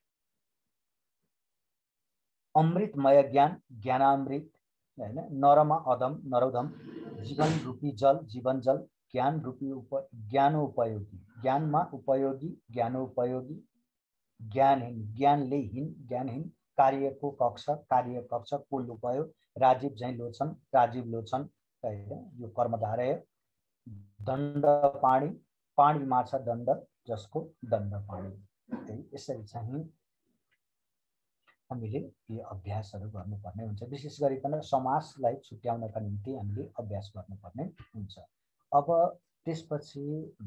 अमृतमय ज्ञान, ज्ञानामृत हैन। नरमा अदम, नरोधम। जीवन रूपी जल, जीवन जल। ज्ञान रूपी ज्ञानोपयोगी, ज्ञानमा उपयोगी, ज्ञानोपयोगी। ज्ञानहीन, ज्ञानले हीन, ज्ञानहीन। कार्यको कक्ष, कार्य कक्ष, को लोप भयो। राजीव झैँ लोचन, राजीव लोचन हैन, यो कर्मधारय। दण्ड पाणी, पाणी माछा दण्ड, जसको दण्ड पाणी। यसरी चाहिँ हामीले यो अभ्यासहरू गर्नुपर्ने हुन्छ। विशेष गरिकन समासलाई छुट्याउनका निम्ति हामीले अभ्यास गर्नुपर्ने हुन्छ। अब त्यसपछि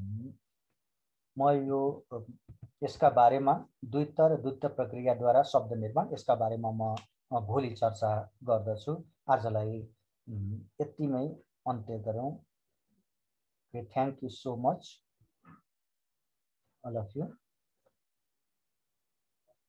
म यो यसका बारेमा द्वित्व र द्वित्व प्रक्रियाद्वारा शब्द निर्माण, यसका बारेमा म भोलि चर्चा गर्दछु। आजलाई यतिमै अन्त्य गरौँ। Thank you so much all of you.